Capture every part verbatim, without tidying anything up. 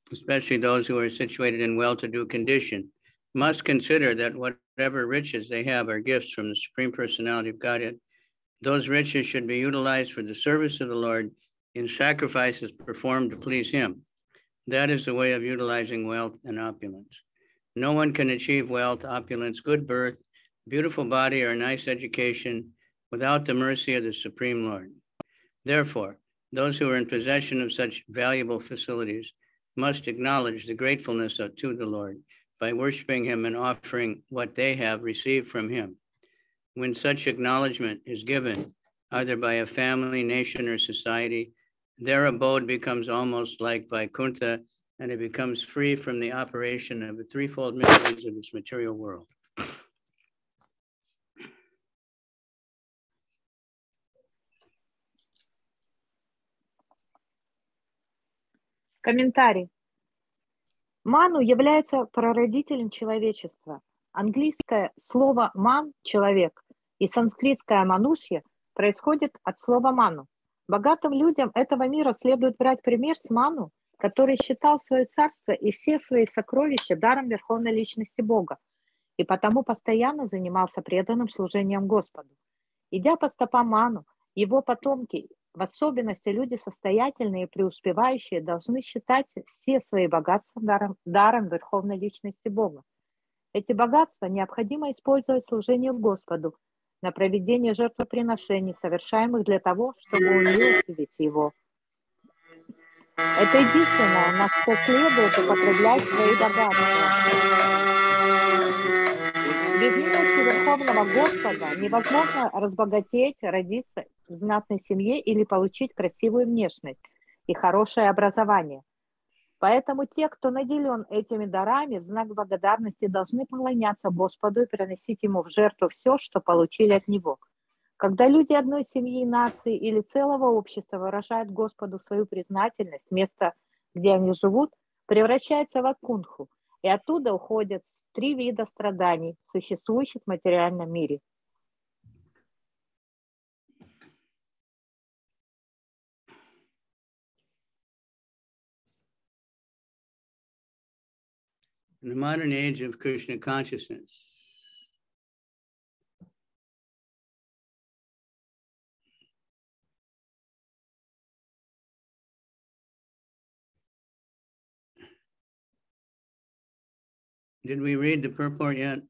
especially those who are situated in well-to-do condition, must consider that whatever riches they have are gifts from the Supreme Personality of Godhead. Those riches should be utilized for the service of the Lord in sacrifices performed to please Him. That is the way of utilizing wealth and opulence. No one can achieve wealth, opulence, good birth, beautiful body, or nice education without the mercy of the Supreme Lord. Therefore, those who are in possession of such valuable facilities must acknowledge the gratefulness of, to the Lord by worshiping Him and offering what they have received from Him. When such acknowledgement is given, either by a family, nation, or society, their abode becomes almost like Vaikuntha, and it becomes free from the operation of the threefold miseries of this material world. Комментарий. Ману является прародителем человечества. Английское слово «ман» – «человек» и санскритское «манушья» происходит от слова «ману». Богатым людям этого мира следует брать пример с Ману, который считал свое царство и все свои сокровища даром Верховной Личности Бога, и потому постоянно занимался преданным служением Господу. Идя по стопам Ману, его потомки, в особенности люди состоятельные и преуспевающие, должны считать все свои богатства даром, даром Верховной Личности Бога. Эти богатства необходимо использовать в служении Господу, на проведение жертвоприношений, совершаемых для того, чтобы умилостивить Его. Это единственное, на что следует употреблять свои богатства. Без милости Верховного Господа невозможно разбогатеть, родиться в знатной семье или получить красивую внешность и хорошее образование. Поэтому те, кто наделен этими дарами, в знак благодарности должны поклоняться Господу и приносить Ему в жертву все, что получили от Него. Когда люди одной семьи, нации или целого общества выражают Господу свою признательность, место, где они живут, превращается в Вайкунтху, и оттуда уходят три вида страданий, существующих в материальном мире. In the modern age of Krishna consciousness, did we read the purport yet?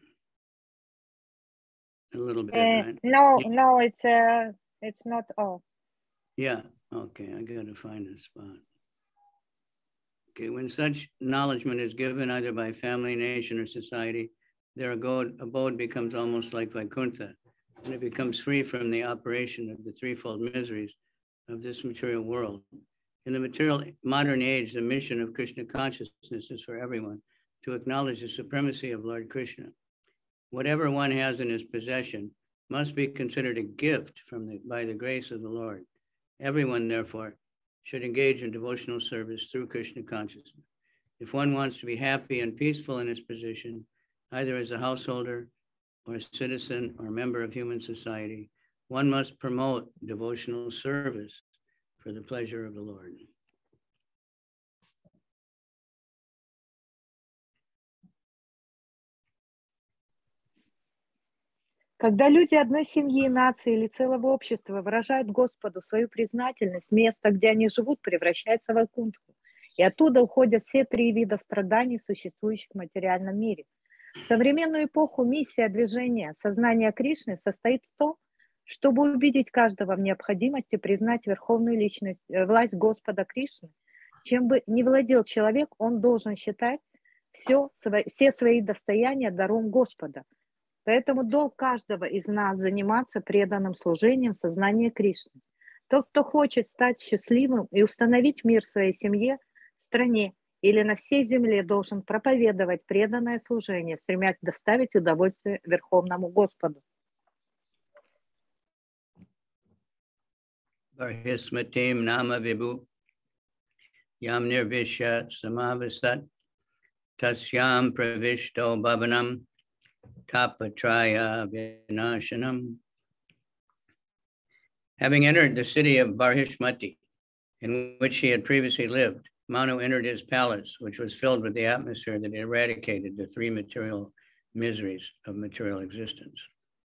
A little bit, Uh, right? no, Yeah. no, it's uh, it's not all. Yeah, okay, I gotta find a spot. Okay, when such acknowledgement is given either by family, nation, or society, their abode, abode becomes almost like Vaikuntha, and it becomes free from the operation of the threefold miseries of this material world. In the material modern age, the mission of Krishna consciousness is for everyone to acknowledge the supremacy of Lord Krishna. Whatever one has in his possession must be considered a gift from the, by the grace of the Lord. Everyone, therefore, should engage in devotional service through Krishna consciousness. If one wants to be happy and peaceful in his position, either as a householder or a citizen or member of human society, one must promote devotional service for the pleasure of the Lord. Когда люди одной семьи, нации или целого общества выражают Господу свою признательность, место, где они живут, превращается в Вайкунтху, и оттуда уходят все три вида страданий, существующих в материальном мире. В современную эпоху миссия движения сознания Кришны состоит в том, чтобы убедить каждого в необходимости признать верховную личность, власть Господа Кришны. Чем бы ни владел человек, он должен считать все, все свои достояния даром Господа. Поэтому долг каждого из нас заниматься преданным служением сознания Кришны. Тот, кто хочет стать счастливым и установить мир в своей семье, стране или на всей земле, должен проповедовать преданное служение, стремясь доставить удовольствие Верховному Господу. Barhismatim nama vibhu yam nirvishya samavasat tasyam pravishto bhavanam tapatraya vinashanam. Having entered the city of Barhishmati, in which he had previously lived, Manu entered his palace, which was filled with the atmosphere that eradicated the three material miseries of material existence.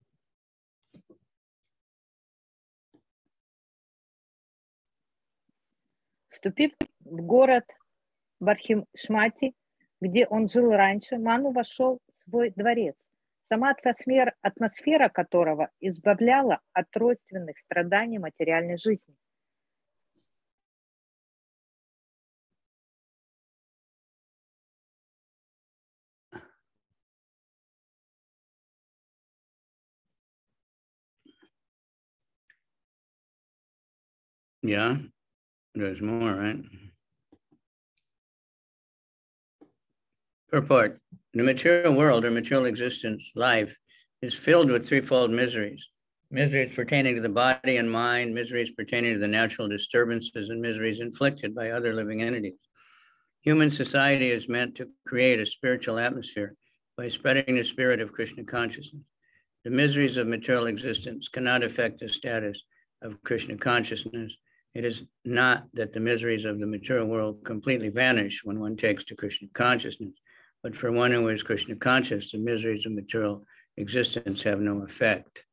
Вступив в город Бархимшмати, где он жил раньше, Ману вошел в свой дворец, сама атмосфера, атмосфера которого избавляла от тройственных страданий материальной жизни. Yeah, there's more, right? Purport. The material world or material existence, life, is filled with threefold miseries. Miseries pertaining to the body and mind, miseries pertaining to the natural disturbances, and miseries inflicted by other living entities. Human society is meant to create a spiritual atmosphere by spreading the spirit of Krishna consciousness. The miseries of material existence cannot affect the status of Krishna consciousness. It is not that the miseries of the material world completely vanish when one takes to Krishna consciousness, but for one who is Krishna conscious, the miseries of material existence have no effect.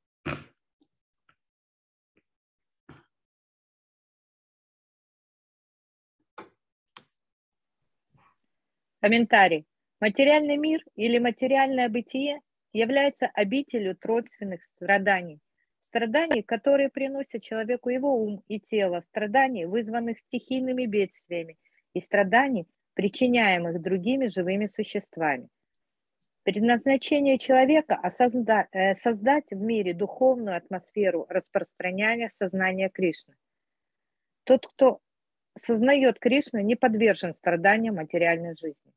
Комментарий. Материальный мир или материальное бытие является обителью тройственных страданий. Страданий, которые приносят человеку его ум и тело, страданий, вызванных стихийными бедствиями, и страданий, причиняемых другими живыми существами. Предназначение человека осозда, э, создать в мире духовную атмосферу распространяния сознания Кришны. Тот, кто сознает Кришну, не подвержен страданиям материальной жизни.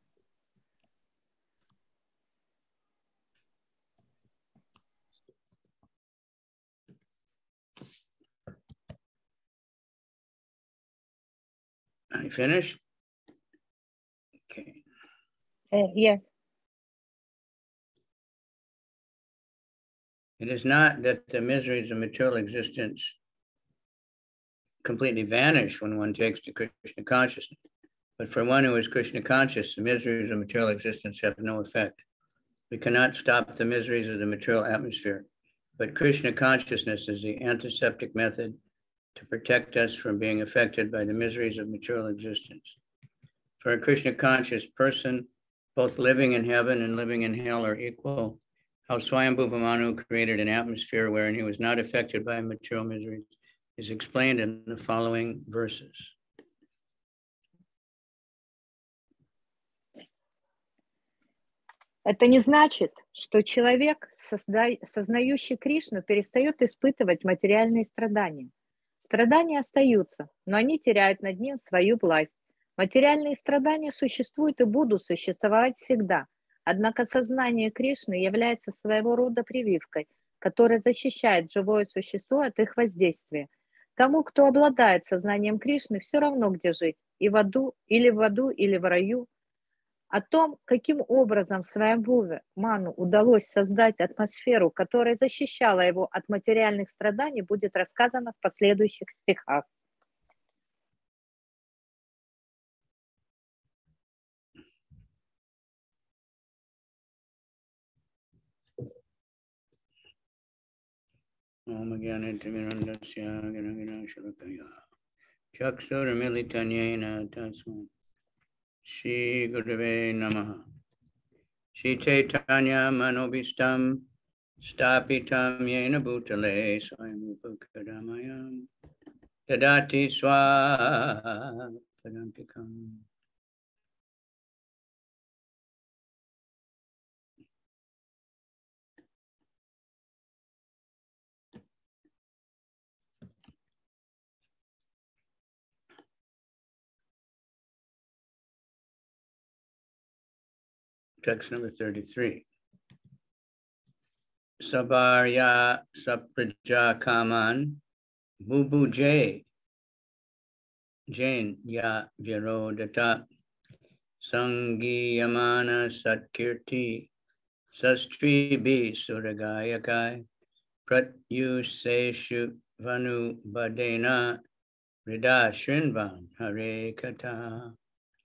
Are you finished? Okay. Uh, yes. It is not that the miseries of material existence completely vanish when one takes to Krishna consciousness, but for one who is Krishna conscious, the miseries of material existence have no effect. We cannot stop the miseries of the material atmosphere, but Krishna consciousness is the antiseptic method to protect us from being affected by the miseries of material existence. For a Krishna conscious person, both living in heaven and living in hell are equal. How Swayambhuva Manu created an atmosphere wherein he was not affected by material miseries is explained in the following verses. Это не значит, что человек, созда... сознающий Кришну, перестает испытывать материальные страдания. Страдания остаются, но они теряют над ним свою власть. Материальные страдания существуют и будут существовать всегда. Однако сознание Кришны является своего рода прививкой, которая защищает живое существо от их воздействия. Тому, кто обладает сознанием Кришны, все равно, где жить, и в аду, или в аду, или в раю. О том, каким образом Сваямбхуве Ману удалось создать атмосферу, которая защищала его от материальных страданий, будет рассказано в последующих стихах. Om Jnana Timirandasya Gnana Shalakaya Chakshura Militanyena Tasma Shri Gurave Namaha Shri Chaitanya Manobhistam Stapitam Yena Bhutale Swayamupakadamayam Tadati Swapadantikam. Text number thirty-three. Sabarya Sapraja Kaman Bubuje Jain Ya Virodata Sangiyamana Satkirti Sastri Bi Suragayakai Pratyuseshu Vanu Badena Rida Shrinvan Hare Kata.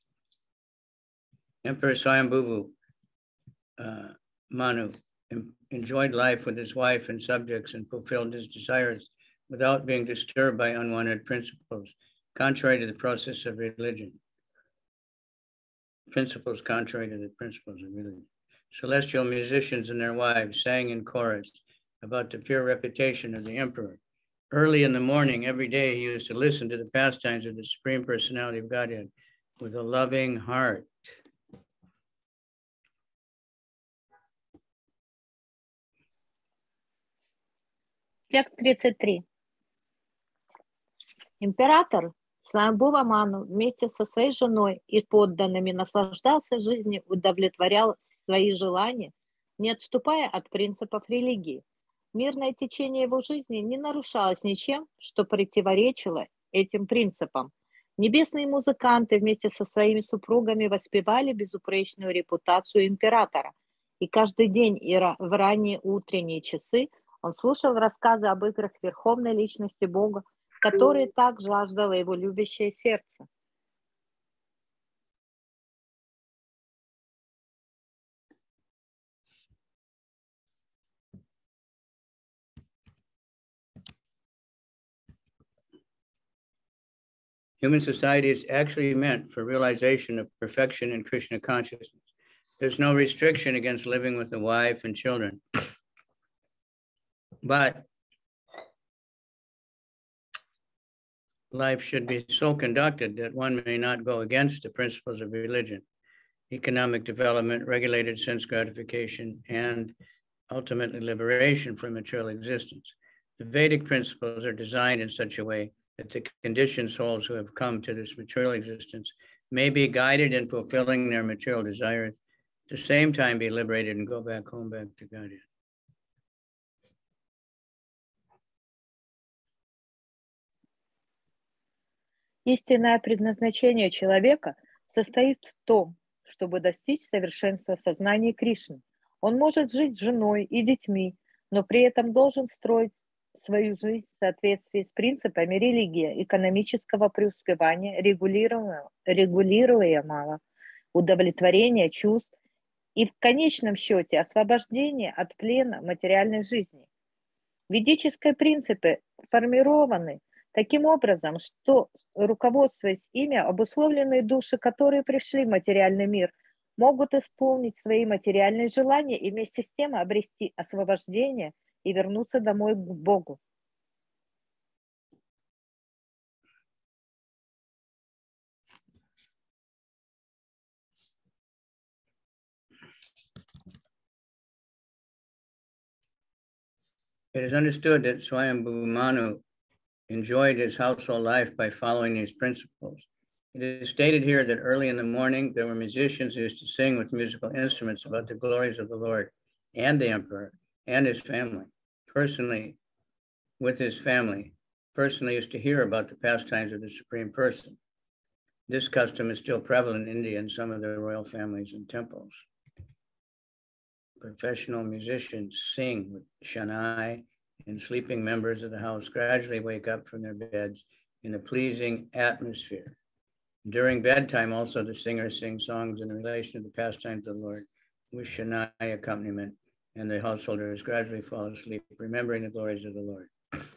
Emperor Swayambhuvu uh, Manu enjoyed life with his wife and subjects and fulfilled his desires without being disturbed by unwanted principles, contrary to the process of religion. Principles contrary to the principles of religion. Celestial musicians and their wives sang in chorus about the pure reputation of the emperor. Early in the morning, every day, he used to listen to the pastimes of the Supreme Personality of Godhead with a loving heart. Текст тридцать три. Император Сваямбхува Ману вместе со своей женой и подданными наслаждался жизнью, удовлетворял свои желания, не отступая от принципов религии. Мирное течение его жизни не нарушалось ничем, что противоречило этим принципам. Небесные музыканты вместе со своими супругами воспевали безупречную репутацию императора, и каждый день и в ранние утренние часы он слушал рассказы об играх Верховной Личности Бога, которые так жаждало его любящее сердце. Human society is actually meant for realization of perfection in Krishna consciousness. There's no restriction against living with a wife and children. But life should be so conducted that one may not go against the principles of religion, economic development, regulated sense gratification, and ultimately liberation from material existence. The Vedic principles are designed in such a way that the conditioned souls who have come to this material existence may be guided in fulfilling their material desires, at the same time be liberated and go back home, back to Godhead. Истинное предназначение человека состоит в том, чтобы достичь совершенства сознания Кришны. Он может жить с женой и детьми, но при этом должен строить свою жизнь в соответствии с принципами религии, экономического преуспевания, регулируемого, регулируемого удовлетворения чувств и в конечном счете освобождения от плена материальной жизни. Ведические принципы формированы таким образом, что, руководствуясь ими, обусловленные души, которые пришли в материальный мир, могут исполнить свои материальные желания и вместе с тем обрести освобождение и вернуться домой к Богу. It is understood that Swayambhu Manu enjoyed his household life by following these principles. It is stated here that early in the morning, there were musicians who used to sing with musical instruments about the glories of the Lord and the emperor and his family. Personally, with his family, personally used to hear about the pastimes of the Supreme Person. This custom is still prevalent in India in some of the royal families and temples. Professional musicians sing with Shanae, and sleeping members of the house gradually wake up from their beds in a pleasing atmosphere. During bedtime, also, the singers sing songs in relation to the pastimes of the Lord with Shanae accompaniment, and the householders gradually fall asleep, remembering the glories of the Lord.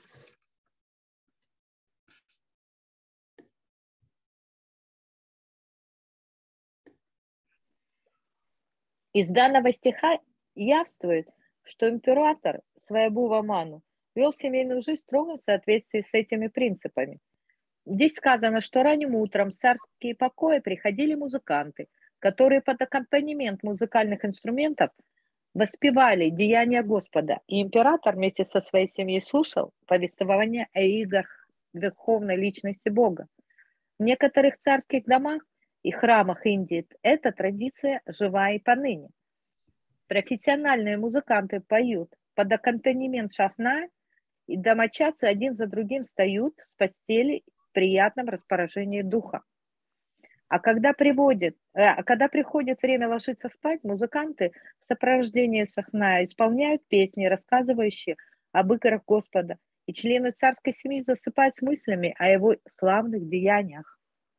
Из данного стиха явствует, что император Сваямбхува Ману вел семейную жизнь строго в соответствии с этими принципами. Здесь сказано, что ранним утром в царские покои приходили музыканты, которые под аккомпанемент музыкальных инструментов воспевали деяния Господа, и император вместе со своей семьей слушал повествование о играх Верховной Личности Бога. В некоторых царских домах и храмах Индии эта традиция жива и поныне. Профессиональные музыканты поют под аккомпанемент шахна, и домочадцы один за другим встают с постели в приятном расположении духа. А когда, приводит, а когда приходит время ложиться спать, музыканты в сопровождении шахна исполняют песни, рассказывающие об играх Господа, и члены царской семьи засыпают с мыслями о его славных деяниях.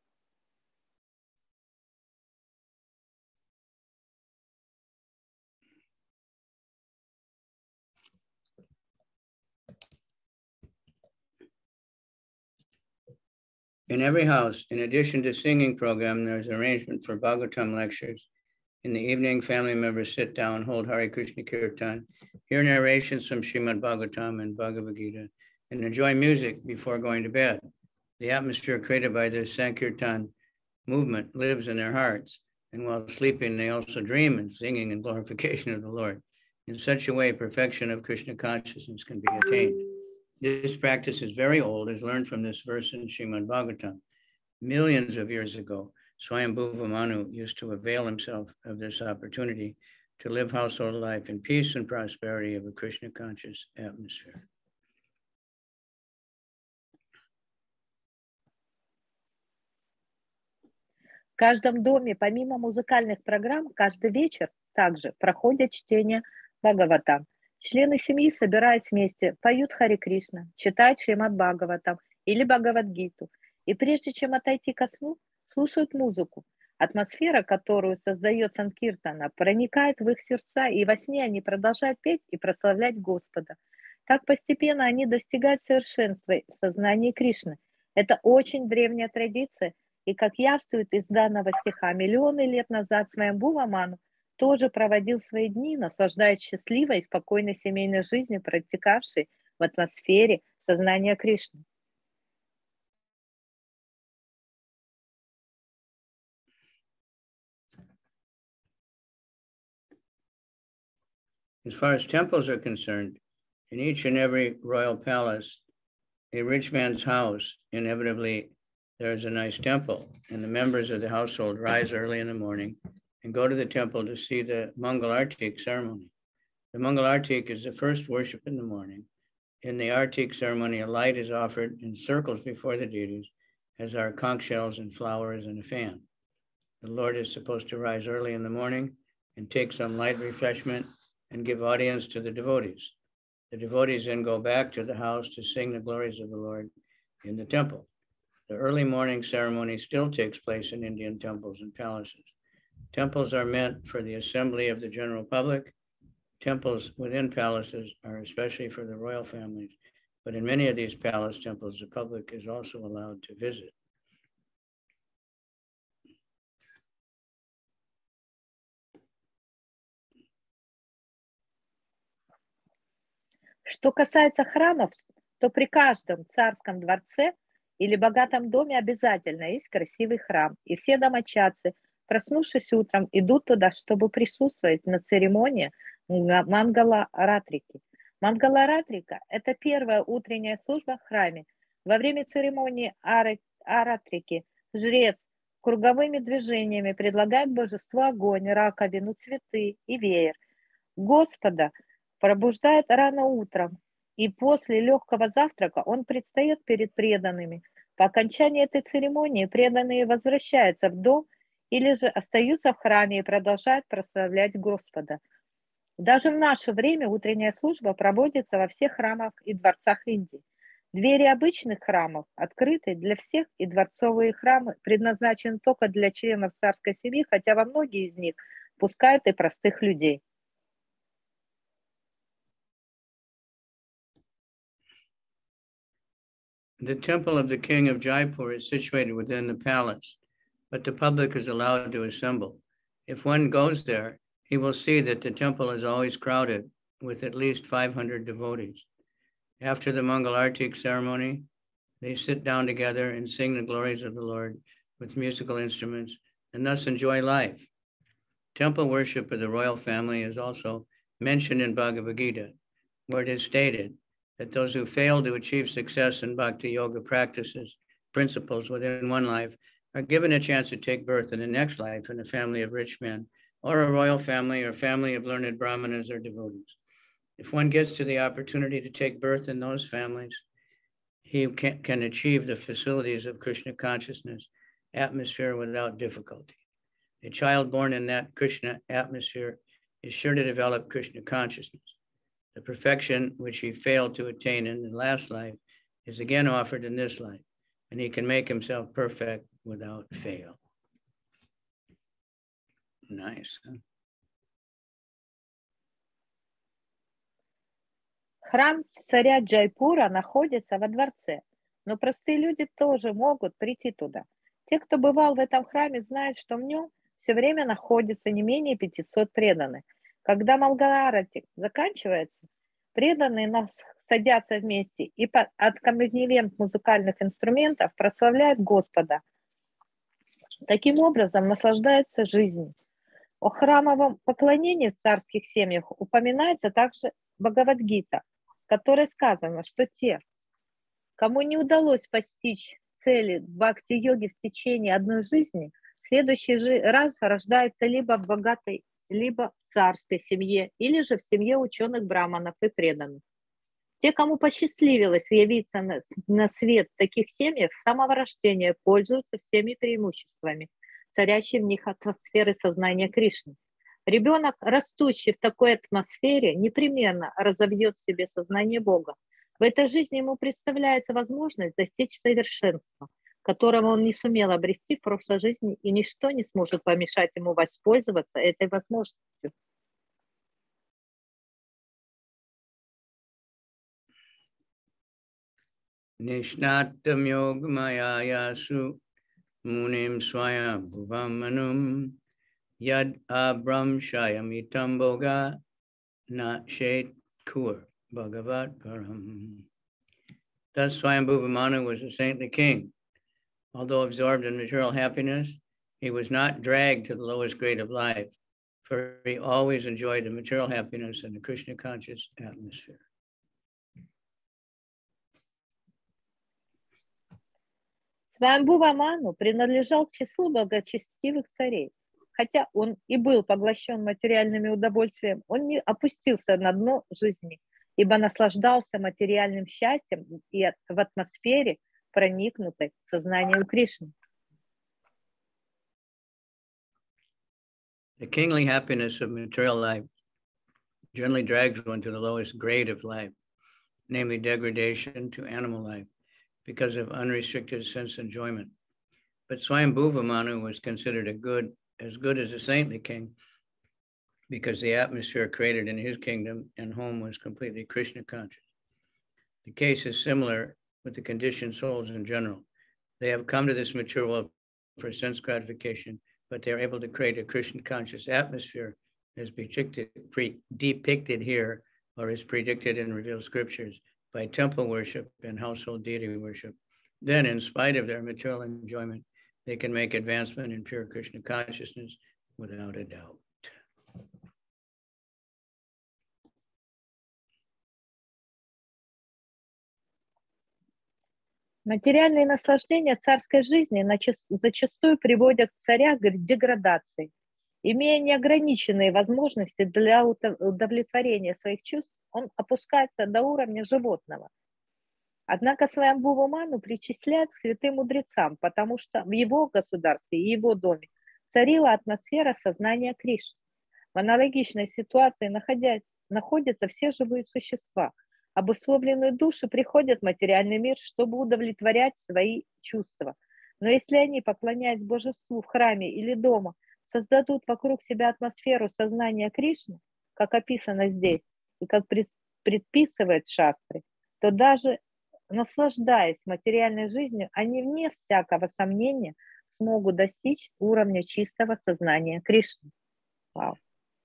In every house, in addition to singing program, there's arrangement for Bhagavatam lectures. In the evening, family members sit down, hold Hare Krishna Kirtan, hear narrations from Srimad Bhagavatam and Bhagavad Gita, and enjoy music before going to bed. The atmosphere created by this Sankirtan movement lives in their hearts, and while sleeping, they also dream and singing and glorification of the Lord. In such a way, perfection of Krishna consciousness can be attained. This practice is very old, as learned from this verse in Srimad Bhagavatam. Millions of years ago, Swayambhuva Manu used to avail himself of this opportunity to live household life in peace and prosperity of a Krishna conscious atmosphere. В каждом доме, помимо музыкальных программ, каждый вечер также проходит чтение Бхагаватам. Члены семьи, собираясь вместе, поют Харе Кришна, читают Шримад Бхагаватам или Бхагавад-гиту, и прежде чем отойти ко сну, слушают музыку. Атмосфера, которую создает Санкиртана, проникает в их сердца, и во сне они продолжают петь и прославлять Господа. Так постепенно они достигают совершенства в сознании Кришны. Это очень древняя традиция, и, как явствует из данного стиха, миллионы лет назад Сваямбхува Ману тоже проводил свои дни, наслаждаясь счастливой и спокойной семейной жизнью, протекавшей в атмосфере сознания Кришны. As far as temples are concerned, in each and every royal palace, a rich man's house, inevitably there's a nice temple, and the members of the household rise early in the morning and go to the temple to see the Mangal Artik ceremony. The Mangal Artik is the first worship in the morning. In the Artik ceremony, a light is offered in circles before the deities, as are conch shells and flowers and a fan. The Lord is supposed to rise early in the morning and take some light refreshment and give audience to the devotees. The devotees then go back to the house to sing the glories of the Lord in the temple. The early morning ceremony still takes place in Indian temples and palaces. Temples are meant for the assembly of the general public. Temples within palaces are especially for the royal families, but in many of these palace temples, the public is also allowed to visit. Что касается храмов, то при каждом царском дворце или богатом доме обязательно есть красивый храм, и все домочадцы, проснувшись утром, идут туда, чтобы присутствовать на церемонии Мангала-Ратрики. Мангала-Ратрика – это первая утренняя служба в храме. Во время церемонии Аратрики жрец круговыми движениями предлагает божеству огонь, раковину, цветы и веер. Господа пробуждает рано утром, и после легкого завтрака он предстает перед преданными. По окончании этой церемонии преданные возвращаются в дом или же остаются в храме и продолжают прославлять Господа. Даже в наше время утренняя служба проводится во всех храмах и дворцах Индии. Двери обычных храмов открыты для всех, и дворцовые храмы предназначены только для членов царской семьи, хотя во многие из них пускают и простых людей. The temple of the king of Jaipur is situated within the palace, but the public is allowed to assemble. If one goes there, he will see that the temple is always crowded with at least five hundred devotees. After the Mangal Artik ceremony, they sit down together and sing the glories of the Lord with musical instruments and thus enjoy life. Temple worship of the royal family is also mentioned in Bhagavad Gita, where it is stated that those who fail to achieve success in bhakti yoga practices, principles within one life, are given a chance to take birth in the next life in a family of rich men, or a royal family or family of learned brahmanas or devotees. If one gets to the opportunity to take birth in those families, he can, can achieve the facilities of Krishna consciousness atmosphere without difficulty. A child born in that Krishna atmosphere is sure to develop Krishna consciousness. The perfection which he failed to attain in the last life is again offered in this life, and he can make himself perfect without fail. Nice. Huh? Храм царя Джайпура находится во дворце, но простые люди тоже могут прийти туда. Те, кто бывал в этом храме, знают, что в нем все время находится не менее пятисот преданных. Когда Мангаларати заканчивается, преданные нас садятся вместе и под аккомпанемент музыкальных инструментов прославляют Господа. Таким образом наслаждаются жизнью. О храмовом поклонении в царских семьях упоминается также Бхагавад-гита, в которой сказано, что те, кому не удалось постичь цели бхакти-йоги в течение одной жизни, в следующий раз рождаются либо в богатой, либо в царской семье, или же в семье ученых браманов и преданных. Те, кому посчастливилось явиться на, на свет в таких семьях, с самого рождения пользуются всеми преимуществами, царящей в них атмосферы сознания Кришны. Ребенок, растущий в такой атмосфере, непременно разовьет в себе сознание Бога. В этой жизни ему представляется возможность достичь совершенства, которого он не сумел обрести в прошлой жизни, и ничто не сможет помешать ему воспользоваться этой возможностью. Nishnattam yogmayayashu munim swaya bhuvamanum yad abram shayamitam boga na shet kur bhagavat param. Thus Swayambhuva Manu was a saintly king. Although absorbed in material happiness, he was not dragged to the lowest grade of life, for he always enjoyed the material happiness in the Krishna conscious atmosphere. Сваямбхува Ману принадлежал к числу благочестивых царей. Хотя он и был поглощен материальными удовольствиями, он не опустился на дно жизни, ибо наслаждался материальным счастьем и в атмосфере, проникнутой сознанием Кришны. The kingly happiness of material life generally drags one to the lowest grade of life, namely degradation to animal life, because of unrestricted sense enjoyment. But Swayambhuva Manu was considered a good, as good as a saintly king, because the atmosphere created in his kingdom and home was completely Krishna conscious. The case is similar with the conditioned souls in general. They have come to this material world for sense gratification, but they're able to create a Krishna conscious atmosphere as depicted, pre, depicted here, or is predicted in revealed scriptures by temple worship and household deity worship. Then, in spite of their material enjoyment, they can make advancement in pure Krishna consciousness without a doubt. Материальные наслаждения царской жизни зачастую приводят царя к деградации. Имея неограниченные возможности для удовлетворения своих чувств, он опускается до уровня животного. Однако Сваямбхува Ману причисляют к святым мудрецам, потому что в его государстве и его доме царила атмосфера сознания Кришны. В аналогичной ситуации находясь, находятся все живые существа. Обусловленные души приходят в материальный мир, чтобы удовлетворять свои чувства. Но если они, поклоняясь божеству в храме или дома, создадут вокруг себя атмосферу сознания Кришны, как описано здесь, и как предписывает шастры, то даже наслаждаясь материальной жизнью, они вне всякого сомнения смогут достичь уровня чистого сознания Кришны. Вау.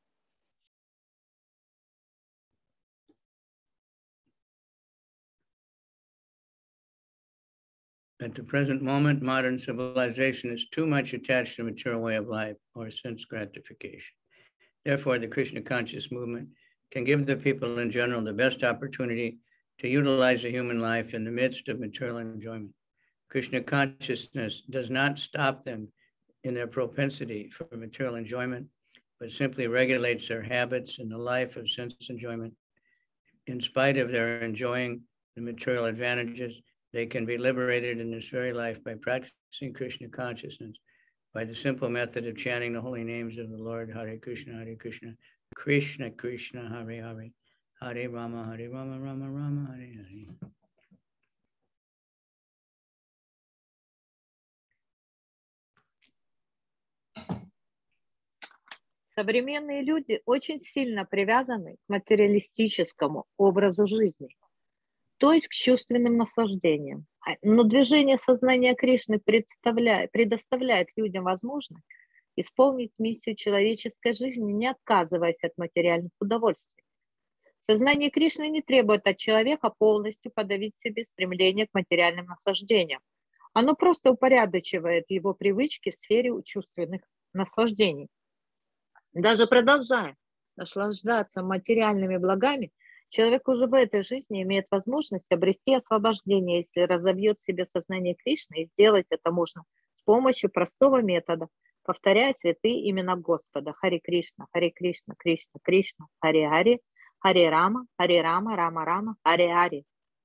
At the present moment, modern civilization is too much attached to material way of life or sense gratification. Therefore, the Krishna conscious movement can give the people in general the best opportunity to utilize the human life in the midst of material enjoyment. Krishna consciousness does not stop them in their propensity for material enjoyment, but simply regulates their habits in the life of sense enjoyment. In spite of their enjoying the material advantages, they can be liberated in this very life by practicing Krishna consciousness, by the simple method of chanting the holy names of the Lord, Hare Krishna, Hare Krishna, Krishna Krishna, Hare Hare, Hare Rama, Hare Rama, Rama Rama, Hare Hare. Современные люди очень сильно привязаны к материалистическому образу жизни, то есть к чувственным наслаждениям. Но движение сознания Кришны представляет, предоставляет людям возможность исполнить миссию человеческой жизни, не отказываясь от материальных удовольствий. Сознание Кришны не требует от человека полностью подавить в себе стремление к материальным наслаждениям. Оно просто упорядочивает его привычки в сфере чувственных наслаждений. Даже продолжая наслаждаться материальными благами, человек уже в этой жизни имеет возможность обрести освобождение, если разовьет в себе сознание Кришны, и сделать это можно с помощью простого метода, повторяя святые имена Господа. Харе Кришна, Харе Кришна, Кришна, Кришна, Харе Харе, Харе Рама, Харе Рама, Рама Рама, Харе Харе.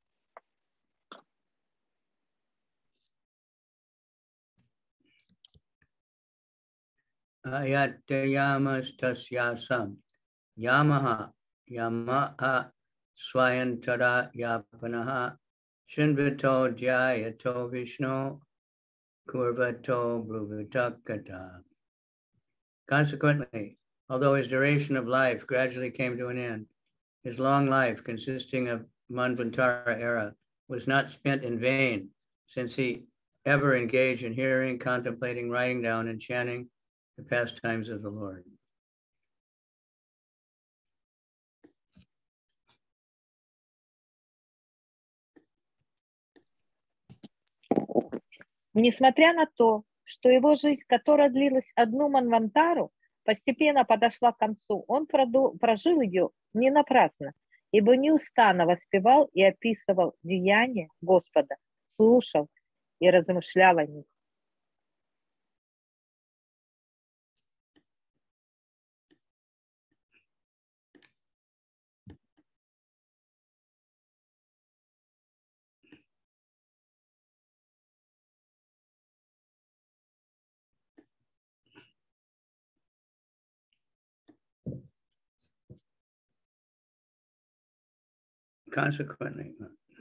Ayatyayamas tasyasam yamaha yamaha swayantara yapanaha shinvito jyayato vishnu kurvato bruvitakata. Consequently, although his duration of life gradually came to an end, his long life, consisting of Manvantara era, was not spent in vain, since he ever engaged in hearing, contemplating, writing down, and chanting the pastimes of the Lord. Несмотря на то, что его жизнь, которая длилась одну манвантару, постепенно подошла к концу, он прожил ее не напрасно, ибо неустанно воспевал и описывал деяния Господа, слушал и размышлял о них. Consequently,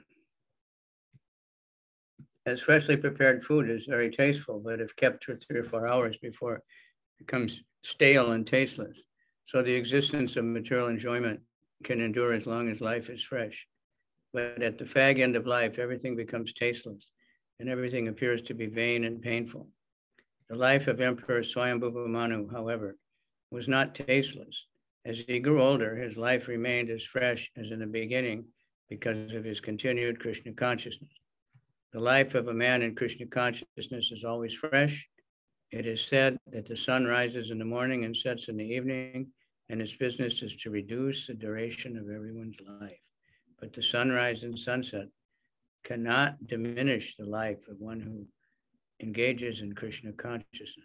as freshly prepared food is very tasteful, but if kept for three or four hours before it becomes stale and tasteless, so the existence of material enjoyment can endure as long as life is fresh. But at the fag end of life, everything becomes tasteless and everything appears to be vain and painful. The life of Emperor Swayambhuva Manu, however, was not tasteless. As he grew older, his life remained as fresh as in the beginning because of his continued Krishna consciousness. The life of a man in Krishna consciousness is always fresh. It is said that the sun rises in the morning and sets in the evening, and its business is to reduce the duration of everyone's life. But the sunrise and sunset cannot diminish the life of one who engages in Krishna consciousness.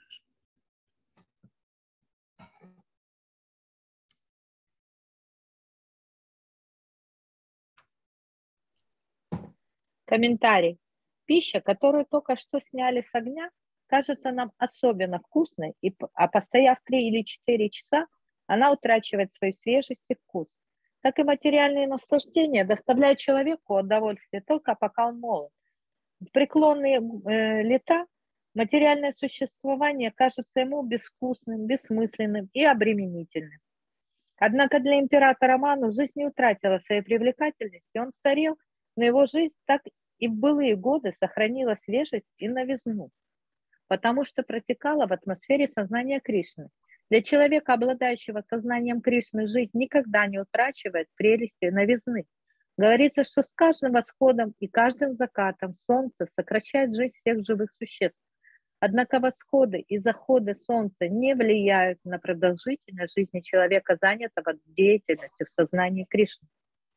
Комментарий. Пища, которую только что сняли с огня, кажется нам особенно вкусной, и, а постояв три или четыре часа, она утрачивает свою свежесть и вкус. Так и материальные наслаждения доставляют человеку удовольствие только пока он молод. В преклонные э, лета материальное существование кажется ему безвкусным, бессмысленным и обременительным. Однако для императора Ману жизнь не утратила своей привлекательности, он старел, но его жизнь так и в былые годы сохранила свежесть и новизну, потому что протекала в атмосфере сознания Кришны. Для человека, обладающего сознанием Кришны, жизнь никогда не утрачивает прелести новизны. Говорится, что с каждым восходом и каждым закатом солнце сокращает жизнь всех живых существ. Однако восходы и заходы солнца не влияют на продолжительность жизни человека, занятого деятельностью в сознании Кришны.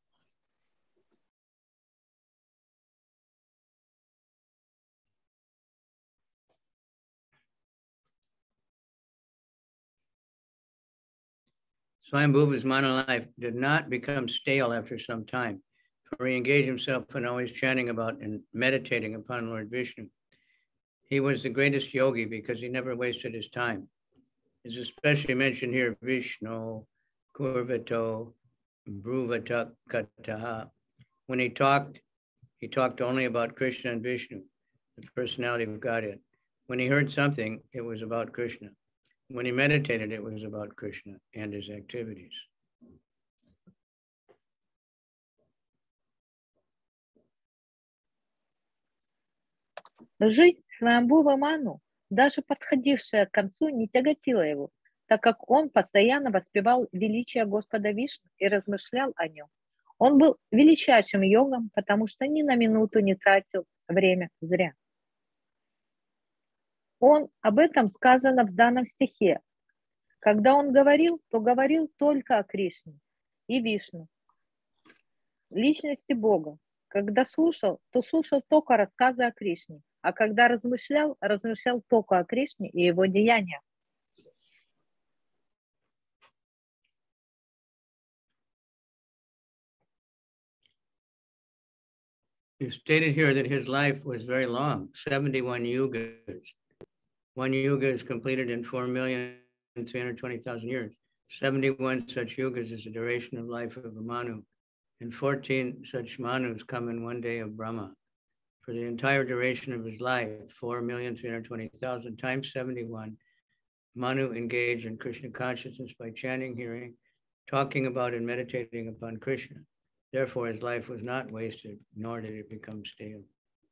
Swayambhuva's life did not become stale after some time, for he engaged himself in always chanting about and meditating upon Lord Vishnu. He was the greatest yogi because he never wasted his time. It's especially mentioned here, Vishnu, Kurvato, Bruvata. When he talked, he talked only about Krishna and Vishnu, the personality of Godhead. When he heard something, it was about Krishna. When he meditated, it was about Krishna and his activities. Жизнь Сваямбува Ману, даже подходившая к концу, не тяготила его, так как он постоянно воспевал величие Господа Вишну и размышлял о нем. Он был величайшим йогом, потому что ни на минуту не тратил время зря. Он, об этом сказано в данном стихе. Когда он говорил, то говорил только о Кришне и Вишну, личности Бога. Когда слушал, то слушал только рассказы о Кришне, а когда размышлял, размышлял только о Кришне и его деяниях. It's stated here that his life was very long, seventy-one yugas. One yuga is completed in four million three hundred twenty thousand years. seventy-one such yugas is the duration of life of a Manu, and fourteen such Manus come in one day of Brahma. For the entire duration of his life, four million three hundred twenty thousand times seventy-one, Manu engaged in Krishna consciousness by chanting, hearing, talking about and meditating upon Krishna. Therefore, his life was not wasted, nor did it become stale.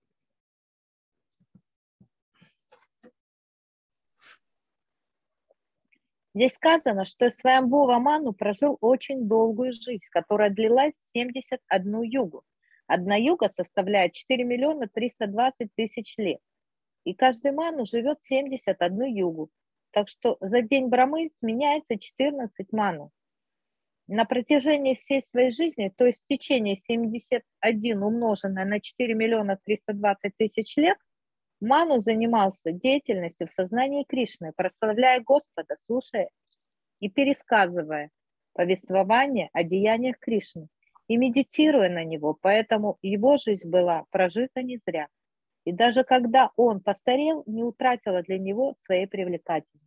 Здесь сказано, что Сваямбува Ману прожил очень долгую жизнь, которая длилась семьдесят одну югу. Одна юга составляет четыре миллиона триста двадцать тысяч лет. И каждый Ману живет семьдесят одну югу. Так что за день Брамы сменяется четырнадцать Ману. На протяжении всей своей жизни, то есть в течение семьдесят один умноженное на четыре миллиона триста двадцать тысяч лет, Ману занимался деятельностью в сознании Кришны, прославляя Господа, слушая и пересказывая повествование о деяниях Кришны и медитируя на него, поэтому его жизнь была прожита не зря. И даже когда он постарел, не утратила для него своей привлекательности.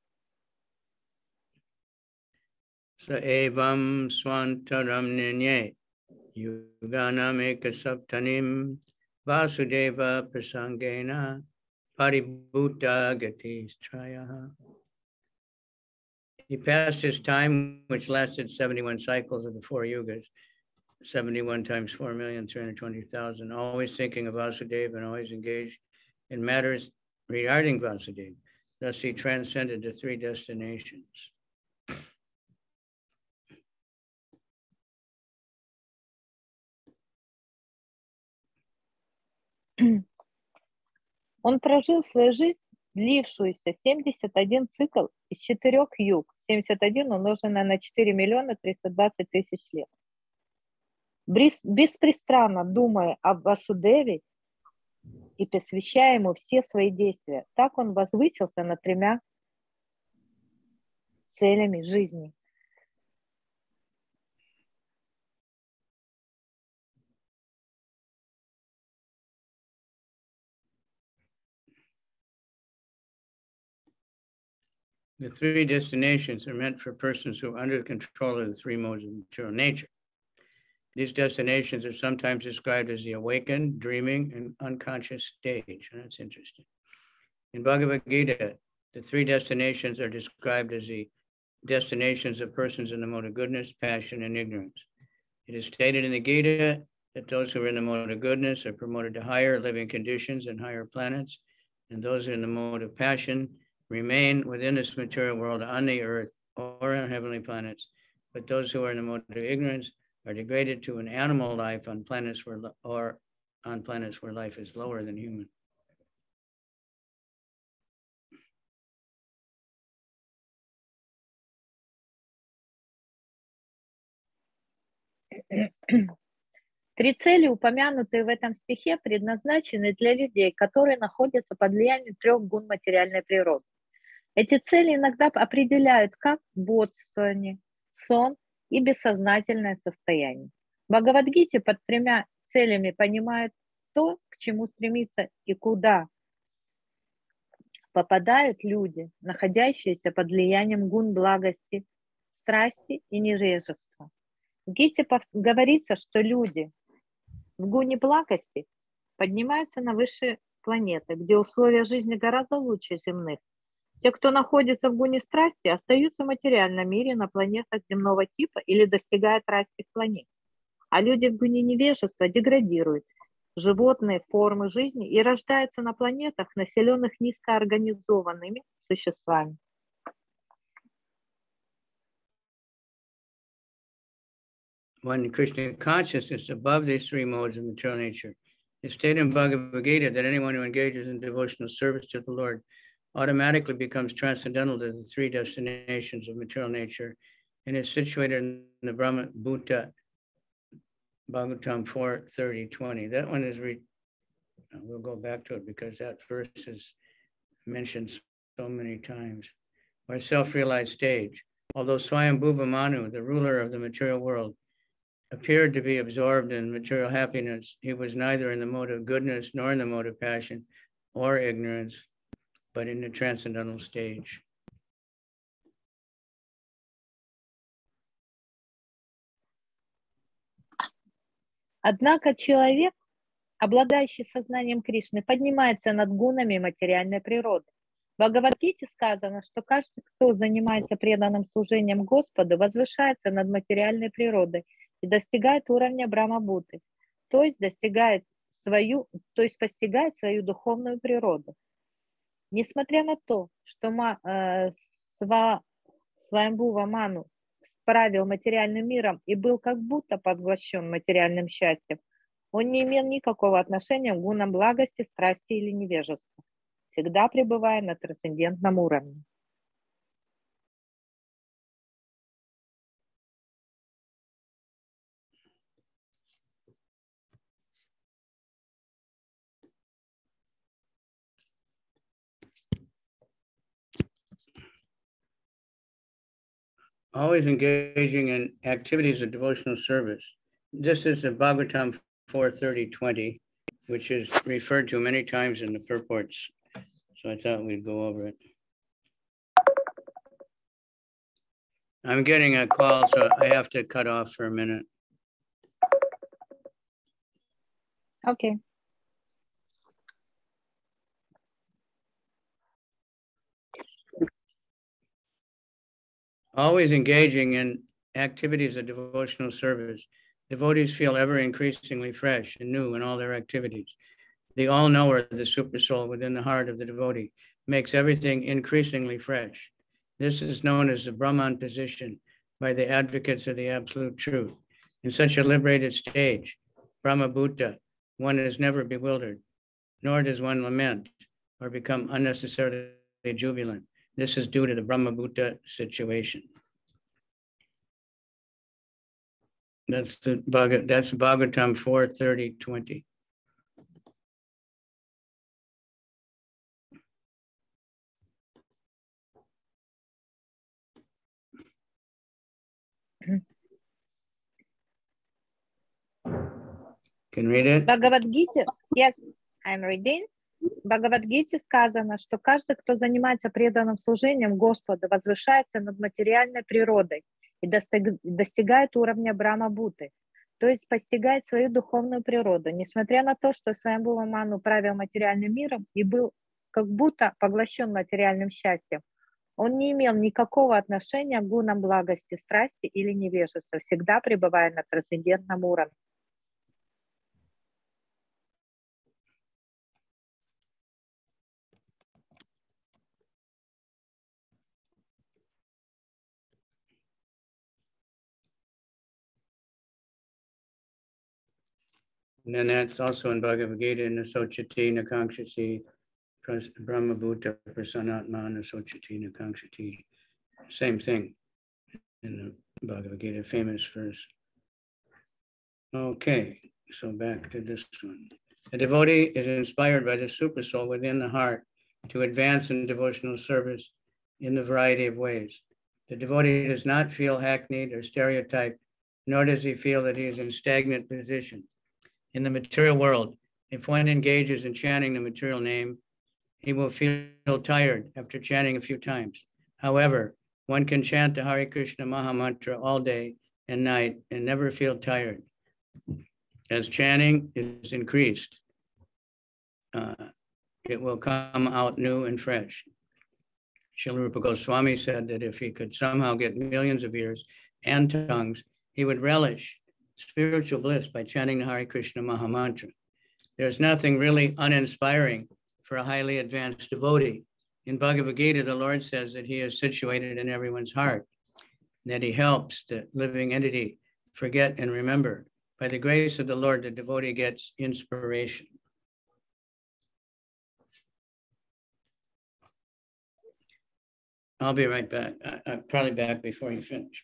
Sa evam swantaram ninye yuganam ekasaptanim Vasudeva prasangena paribhuta gatistraya. He passed his time, which lasted seventy-one cycles of the four yugas, seventy-one times four million three hundred twenty thousand, always thinking of Vasudeva and always engaged in matters regarding Vasudeva. Thus he transcended the three destinations. Он прожил свою жизнь, длившуюся семьдесят один цикл из четырех юг, семьдесят один умноженное на четыре миллиона триста двадцать тысяч лет. Беспрестанно думая об Васудеве и посвящая ему все свои действия. Так он возвысился над тремя целями жизни. The three destinations are meant for persons who are under the control of the three modes of material nature. These destinations are sometimes described as the awakened, dreaming, and unconscious stage. And that's interesting. In Bhagavad Gita, the three destinations are described as the destinations of persons in the mode of goodness, passion, and ignorance. It is stated in the Gita that those who are in the mode of goodness are promoted to higher living conditions and higher planets, and those in the mode of passion remain within this material world on the earth or on heavenly planets, but those who are in the mode of ignorance are degraded to an animal life on planets where or on planets where life is lower than human. Три цели, упомянутые в этом стихе, предназначены для людей, которые находятся под влиянием трех гун материальной природы. Эти цели иногда определяют как бодрствование, сон и бессознательное состояние. В Бхагавад-гите под тремя целями понимают то, к чему стремится и куда попадают люди, находящиеся под влиянием гун благости, страсти и невежества. В Гите пов- говорится, что люди в гуне благости поднимаются на высшие планеты, где условия жизни гораздо лучше земных. Те, кто находится в гуне страсти, остаются в материальном мире на планетах земного типа или достигают райских планет. А люди в гуне невежества деградируют в животные формы жизни и рождаются на планетах, населенных низкоорганизованными существами. When Krishna consciousness above these three modes of material nature, it's stated in Bhagavad Gita that anyone who engages in devotional service to the Lord automatically becomes transcendental to the three destinations of material nature and is situated in the Brahma Bhuta, Bhagavatam four thirty twenty. That one is, re we'll go back to it because that verse is mentioned so many times. Or self-realized stage. Although Swayambhuva Manu, the ruler of the material world, appeared to be absorbed in material happiness, he was neither in the mode of goodness nor in the mode of passion or ignorance, but in the transcendental stage. Однако человек, обладающий сознанием Кришны, поднимается над гунами материальной природы. В Бхагавад-гите сказано, что каждый, кто занимается преданным служением Господу, возвышается над материальной природой и достигает уровня Брахма-бхуты, то есть достигает свою, то есть постигает свою духовную природу. Несмотря на то, что ма, э, сва, Сваямбхува Ману правил материальным миром и был как будто поглощен материальным счастьем, он не имел никакого отношения к гунам благости, страсти или невежества, всегда пребывая на трансцендентном уровне. Always engaging in activities of devotional service. This is the Bhagavatam four thirty twenty, which is referred to many times in the purports. So I thought we'd go over it. I'm getting a call, so I have to cut off for a minute. Okay. Always engaging in activities of devotional service, devotees feel ever increasingly fresh and new in all their activities. The all-knower, the supersoul within the heart of the devotee, makes everything increasingly fresh. This is known as the Brahman position by the advocates of the absolute truth. In such a liberated stage, Brahma Bhuta, one is never bewildered, nor does one lament or become unnecessarily jubilant. This is due to the Brahma Bhuta situation. That's the Bhagavad, that's Bhagavatam four thirty twenty. Can read it? Бхагавад-гите, yes, I'm reading. В Бхагавад-гите сказано, что каждый, кто занимается преданным служением Господу, возвышается над материальной природой и достиг, достигает уровня Брахма-бхуты, то есть постигает свою духовную природу, несмотря на то, что Сваямбхува Ману правил материальным миром и был как будто поглощен материальным счастьем. Он не имел никакого отношения к гунам благости, страсти или невежества, всегда пребывая на трансцендентном уровне. And then that's also in Bhagavad Gita in the Sochati Nakanksati Brahma Bhuta Prasanatma Sochati Nakanksati. Same thing in the Bhagavad Gita, famous verse. Okay, so back to this one. A devotee is inspired by the supersoul within the heart to advance in devotional service in the variety of ways. The devotee does not feel hackneyed or stereotyped, nor does he feel that he is in stagnant position. In the material world, if one engages in chanting the material name, he will feel tired after chanting a few times. However, one can chant the Hare Krishna Maha Mantra all day and night and never feel tired. As chanting is increased, uh, it will come out new and fresh. Srila Rupa Goswami said that if he could somehow get millions of ears and tongues, he would relish spiritual bliss by chanting the Hare Krishna Mahamantra. There's nothing really uninspiring for a highly advanced devotee. In Bhagavad Gita, the Lord says that he is situated in everyone's heart, that he helps the living entity forget and remember. By the grace of the Lord, the devotee gets inspiration. I'll be right back. I, I'm probably back before you finish.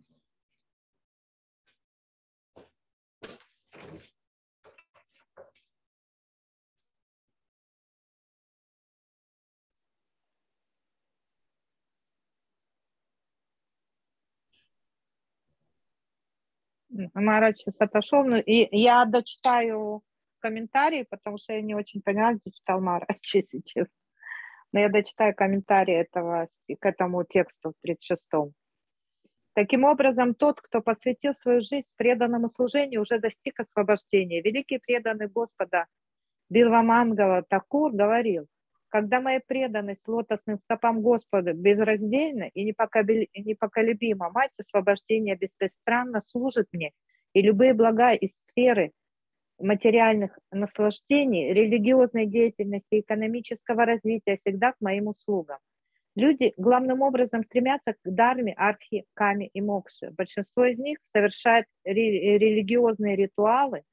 Марат сейчас отошел, но и я дочитаю комментарии, потому что я не очень поняла, где читал Марат, если честно. Но я дочитаю комментарии этого, к этому тексту в тридцать шестом. Таким образом, тот, кто посвятил свою жизнь преданному служению, уже достиг освобождения. Великий преданный Господа Билвамангала Такур говорил: когда моя преданность лотосным стопам Господа безраздельна и непоколебима, мать освобождения беспристрастно служит мне, и любые блага из сферы материальных наслаждений, религиозной деятельности, экономического развития всегда к моим услугам. Люди главным образом стремятся к дхарме, артхи, каме и мокше. Большинство из них совершает ре- религиозные ритуалы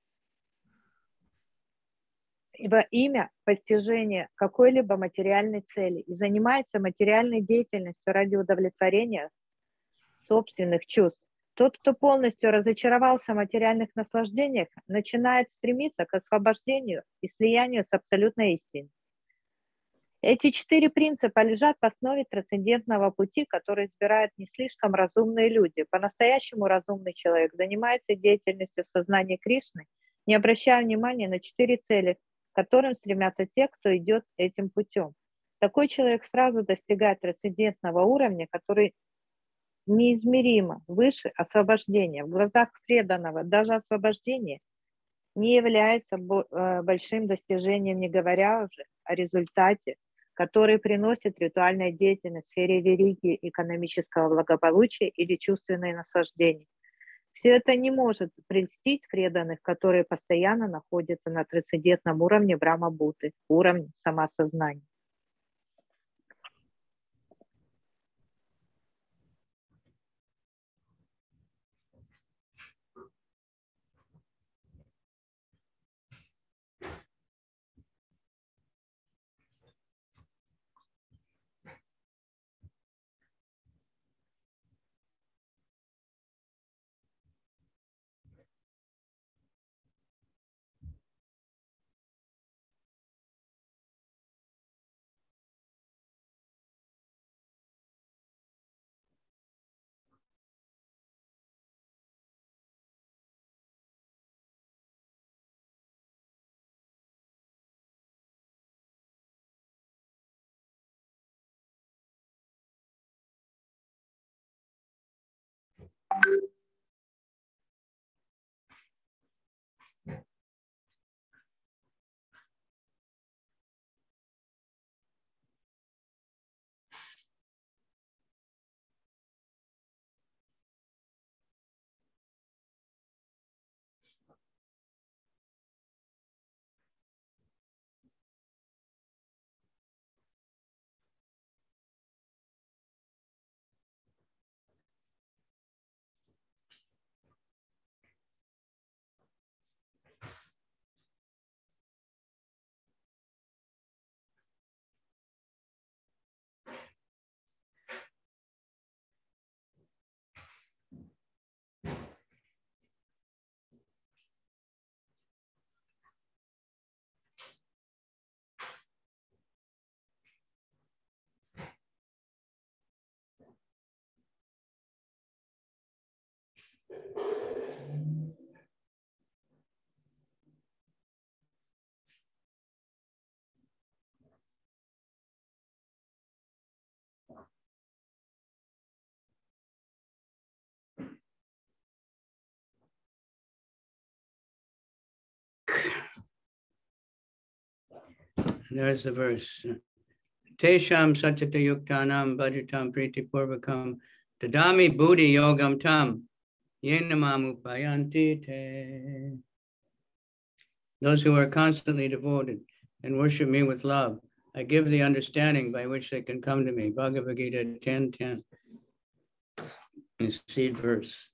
во имя постижения какой-либо материальной цели и занимается материальной деятельностью ради удовлетворения собственных чувств. Тот, кто полностью разочаровался в материальных наслаждениях, начинает стремиться к освобождению и слиянию с абсолютной истиной. Эти четыре принципа лежат в основе трансцендентного пути, который избирают не слишком разумные люди. По-настоящему разумный человек занимается деятельностью в сознании Кришны, не обращая внимания на четыре цели, к которым стремятся те, кто идет этим путем. Такой человек сразу достигает трансцендентного уровня, который неизмеримо выше освобождения. В глазах преданного даже освобождение не является большим достижением, не говоря уже о результате, который приносит ритуальная деятельность в сфере религии, экономического благополучия или чувственные наслаждения. Все это не может прельстить преданных, которые постоянно находятся на трансцендентном уровне Брахма-Будды, уровне самосознания. there's the verse. Tesham satata yuktanam bhajatam priti purvakam tadami buddhi yogam tam yenamam upayanti te. Those who are constantly devoted and worship me with love, I give the understanding by which they can come to me. Bhagavad Gita ten ten. Seed verse.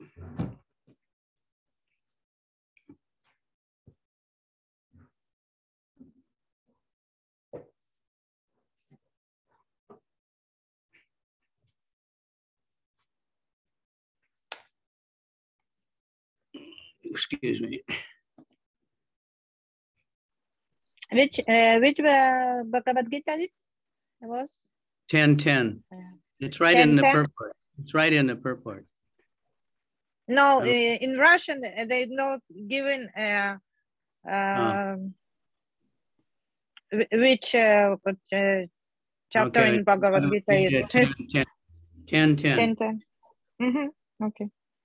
Excuse me. Which uh, which uh, Bhagavad Gita it was? ten ten. It's right ten, in the ten? purport. It's right in the purport. No, Um, uh, in Russian they not given uh, uh, oh. which uh, uh, chapter Okay. in Bhagavad Gita is ten ten. ten ten. ten, ten. Mm-hmm. Okay.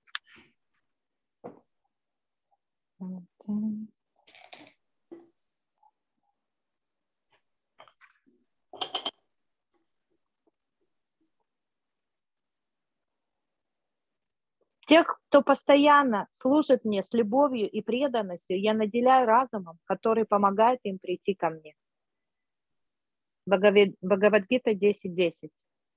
Okay. Тех, кто постоянно служит мне с любовью и преданностью, я наделяю разумом, который помогает им прийти ко мне. Бхагавад-гита десять десять.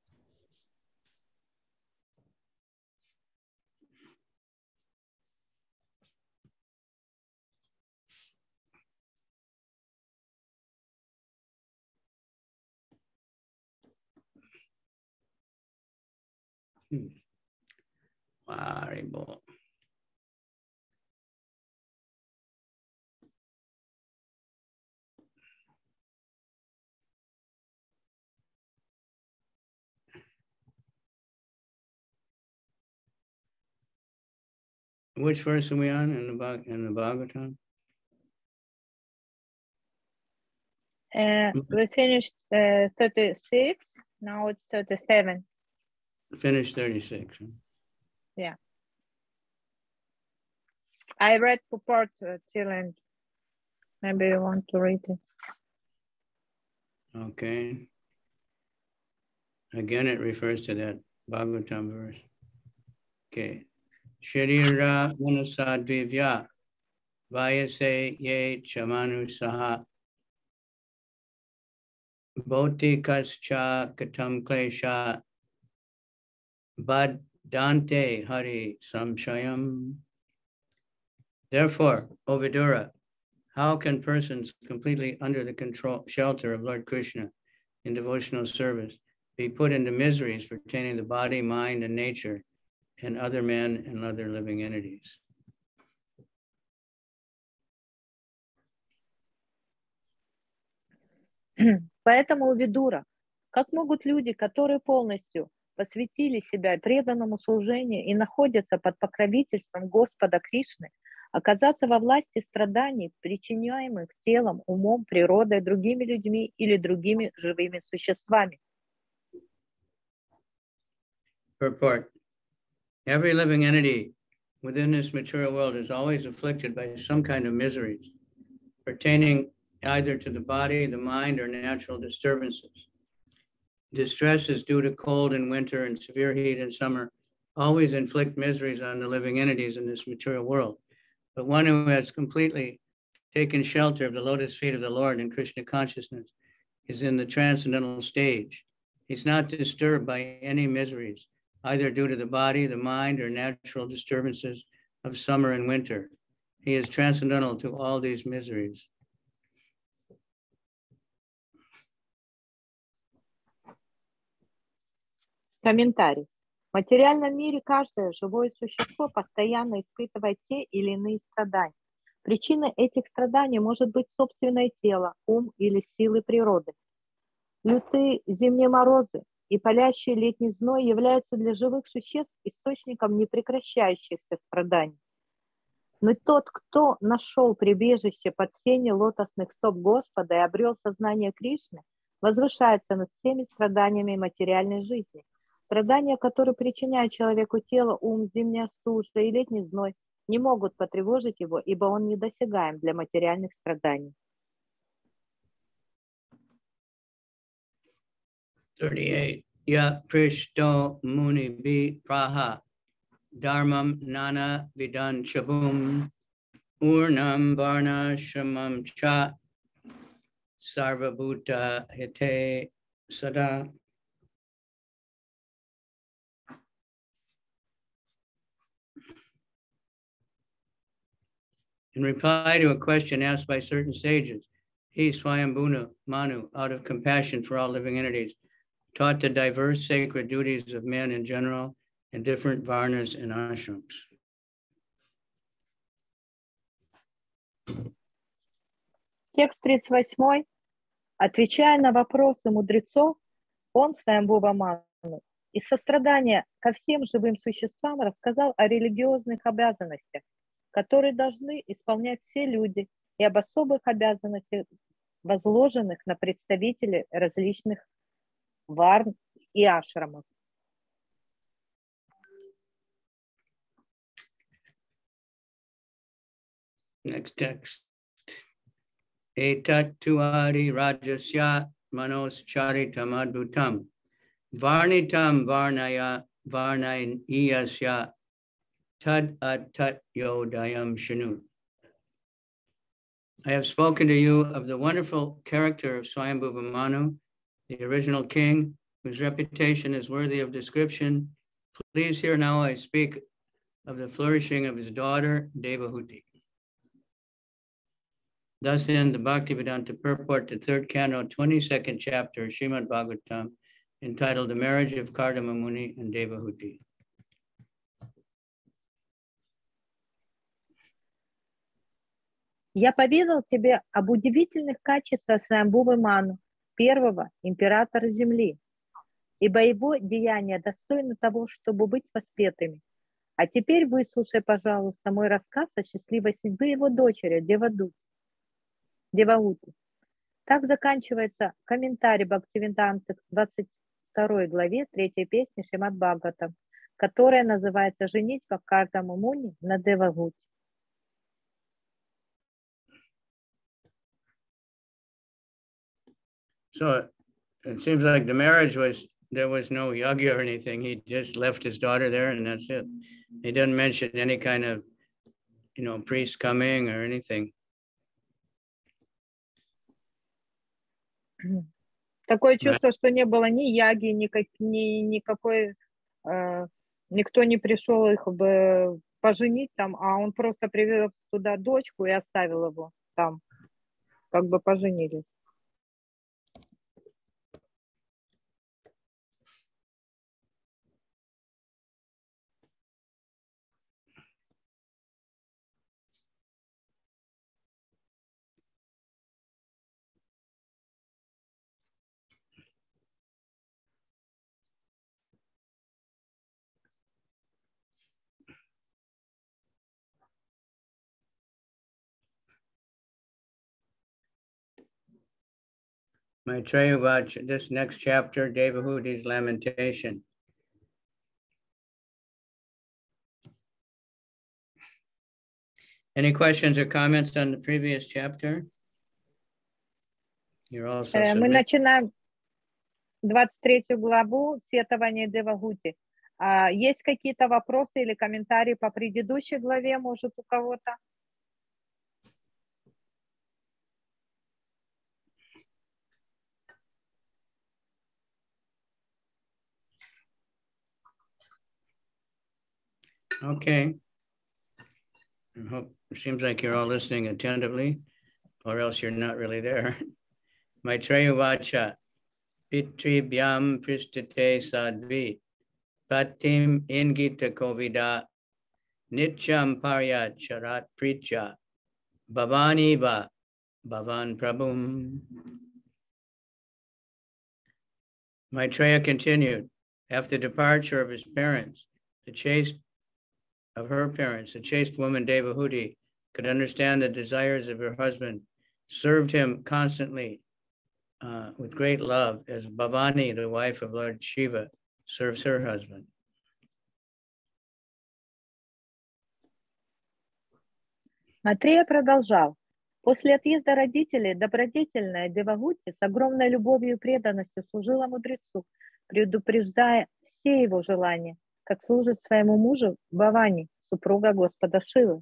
Horrible. Which verse are we on in the in the Bhagavatam? Uh, we finished uh, thirty-six. Now it's thirty-seven. Finished thirty-six. Huh? Yeah. I read purport uh, till end. Maybe you want to read it. Okay. Again, it refers to that Bhagavatam verse. Okay. Sharira manasadvivya vayase ye chamanu saha bhautikascha katam klesha badante hari samshayam. Therefore, O Vidura, how can persons completely under the control shelter of Lord Krishna in devotional service be put into miseries pertaining to the body, mind, and nature, and other men and other living entities? Поэтому, Видура, как могут люди, которые полностью посвятили себя преданному служению и находятся под покровительством Господа Кришны, оказаться во власти страданий, причиняемых телом, умом, природой, другими людьми или другими живыми существами? Purport. Every living entity within this material world is always afflicted by some kind of miseries pertaining either to the body, the mind, or natural disturbances. Distresses due to cold in winter and severe heat in summer always inflict miseries on the living entities in this material world. But one who has completely taken shelter of the lotus feet of the Lord in Krishna consciousness is in the transcendental stage. He's not disturbed by any miseries, either due to the body, the mind, or natural disturbances of summer and winter. He is transcendental to all these miseries. Комментарий. В материальном мире каждое живое существо постоянно испытывает те или иные страдания. Причиной этих страданий может быть собственное тело, ум или силы природы. Лютые зимние морозы и палящий летний зной являются для живых существ источником непрекращающихся страданий. Но тот, кто нашел прибежище под сенью лотосных стоп Господа и обрел сознание Кришны, возвышается над всеми страданиями материальной жизни. Страдания, которые причиняют человеку тело, ум, зимняя стужа и летний зной, не могут потревожить его, ибо он недосягаем для материальных страданий. thirty-eight. Ya Prishto Muni Bi Praha Dharmam Nana Vidan Chabum Urnam Varna Shamam Cha Sarvabhuta Hite Sada. In reply to a question asked by certain sages, he, Swayambhuna Manu, out of compassion for all living entities, taught the diverse sacred duties of men in general and different varnas and ashrams. Текст тридцать восемь. Отвечая на вопросы мудрецов, он, Сваямбхува Ману, из сострадания ко всем живым существам рассказал о религиозных обязанностях, которые должны исполнять все люди, и об особых обязанностях, возложенных на представителей различных варн и ашрамов. Next text. Etat tuari rajasya manos charitam adbhutam varnitam varnaya varnayasya tad atat yodayam shanu. I have spoken to you of the wonderful character of Swayambhuva Manu, the original king, whose reputation is worthy of description. Please hear now I speak of the flourishing of his daughter, Devahuti. Thus in the Bhaktivedanta Purport, the third canto, twenty-second chapter, Srimad Bhagavatam, entitled The Marriage of Kardama Muni and Devahuti. Я поведал тебе об удивительных качествах Сваямбхувы Ману, первого императора Земли, ибо его деяния достойны того, чтобы быть воспетыми. А теперь выслушай, пожалуйста, мой рассказ о счастливой судьбе его дочери Девадути. Девахути. Так заканчивается комментарий Бхактивиданты к двадцать второй главе третьей песни Шримад Бхагаватам, которая называется «Женитьба Кардама Муни на Девахути». So it seems like the marriage was, there was no yagya or anything. He just left his daughter there and that's it. He didn't mention any kind of, you know, priest coming or anything. Такое чувство, что не было ни яги, никак, ни, никакой, э, никто не пришел их бы поженить там, а он просто привез туда дочку и оставил его там, как бы поженились. Maitreya Vacha, this next chapter, Devahuti's lamentation. Any questions or comments on the previous chapter? You're also Мы начинаем двадцать третью главу «Сетование Девахути». Есть какие-то вопросы или комментарии по предыдущей главе, может, у кого-то? Okay. I hope, it seems like you're all listening attentively, or else you're not really there. Maitreya Vacha, Pitribhyam Pristate Sadvi, Patim Ingita Kovida, Nityam Parya Charat Pricha, Bhavani Va, Bhavan Prabhum. Maitreya continued, after the departure of his parents, the chaste of her parents, the chaste woman Devahuti could understand the desires of her husband, served him constantly uh, with great love, as Bhavani, the wife of Lord Shiva, serves her husband. Матрея продолжал. После отъезда родителей добродетельная Девагути с огромной любовью и преданностью служила мудрецу, предупреждая все его желания, как служит своему мужу Бавани, супруга Господа Шивы.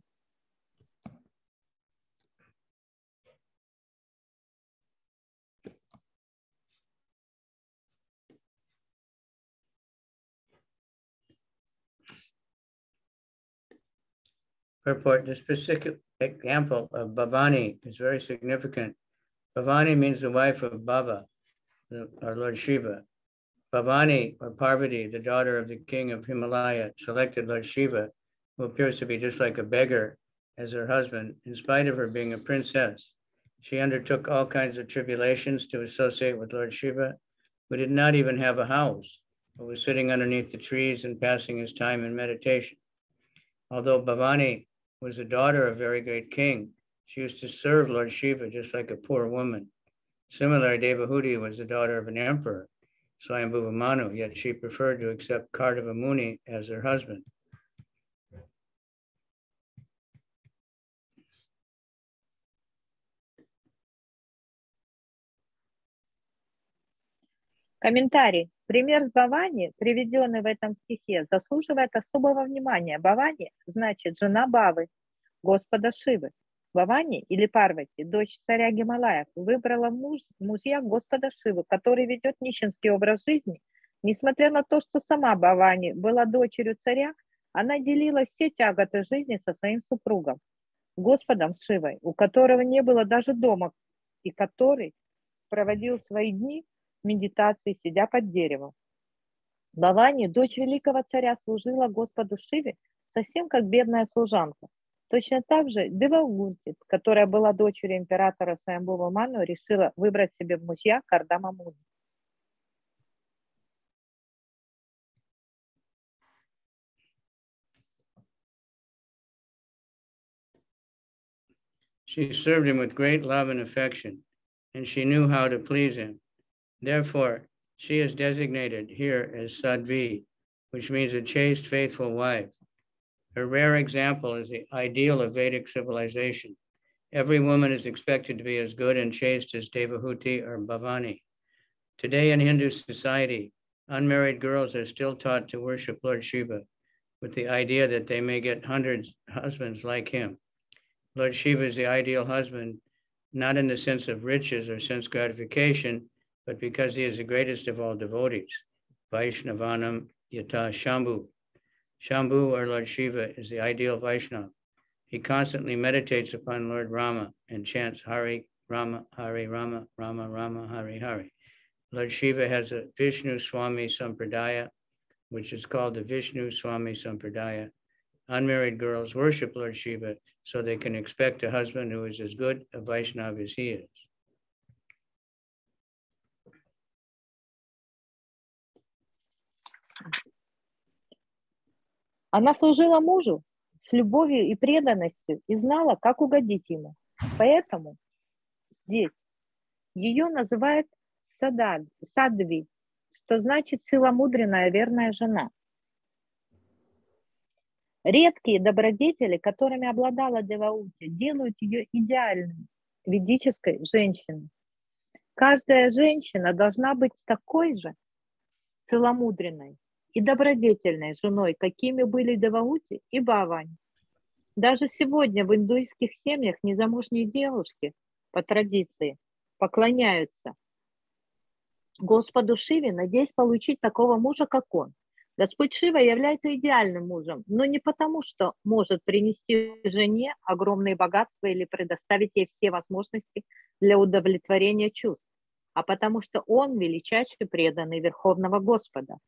Purport: the specific example of Bhavani is very significant. Bhavani means the wife of Bhava, our Lord Shiva. Bhavani, or Parvati, the daughter of the king of Himalaya, selected Lord Shiva, who appears to be just like a beggar, as her husband, in spite of her being a princess. She undertook all kinds of tribulations to associate with Lord Shiva, who did not even have a house, but was sitting underneath the trees and passing his time in meditation. Although Bhavani was the daughter of a very great king, she used to serve Lord Shiva just like a poor woman. Similarly, Devahuti was the daughter of an emperor, Swayambhuva Manu, yet she preferred to accept Kardava Muni as her husband. Комментарий. Пример с Бавани, приведенный в этом стихе, заслуживает особого внимания. Бавани значит жена Бавы, Господа Шивы. Бавани или Парвати, дочь царя Гималаев, выбрала муж, мужья Господа Шивы, который ведет нищенский образ жизни. Несмотря на то, что сама Бавани была дочерью царя, она делила все тяготы жизни со своим супругом, Господом Шивой, у которого не было даже дома, и который проводил свои дни в медитации, сидя под деревом. Бавани, дочь великого царя, служила Господу Шиве совсем как бедная служанка. Точно так же Девагути, которая была дочерью императора Свayambhuva Ману, решила выбрать себе в мужья Кардама Муни. She served him with great love and affection, and she knew how to please him. Therefore, she is designated here as Sadhvi, which means a chaste, faithful wife. A rare example is the ideal of Vedic civilization. Every woman is expected to be as good and chaste as Devahuti or Bhavani. Today in Hindu society, unmarried girls are still taught to worship Lord Shiva with the idea that they may get hundreds of husbands like him. Lord Shiva is the ideal husband, not in the sense of riches or sense gratification, but because he is the greatest of all devotees, Vaishnavanam Yata Shambhu. Shambhu, or Lord Shiva, is the ideal Vaishnava. He constantly meditates upon Lord Rama and chants Hari Rama, Hari Rama, Rama Rama, Hari Hari. Lord Shiva has a Vishnu Swami Sampradaya, which is called the Vishnu Swami Sampradaya. Unmarried girls worship Lord Shiva so they can expect a husband who is as good a Vaishnava as he is. Она служила мужу с любовью и преданностью и знала, как угодить ему. Поэтому здесь ее называют Садхви, что значит целомудренная верная жена. Редкие добродетели, которыми обладала Деваути, делают ее идеальной ведической женщиной. Каждая женщина должна быть такой же целомудренной и добродетельной женой, какими были Деваути и Бавани. Даже сегодня в индуистских семьях незамужние девушки по традиции поклоняются Господу Шиве, надеясь получить такого мужа, как он. Господь Шива является идеальным мужем, но не потому, что может принести жене огромные богатства или предоставить ей все возможности для удовлетворения чувств, а потому что он величайший преданный Верховного Господа.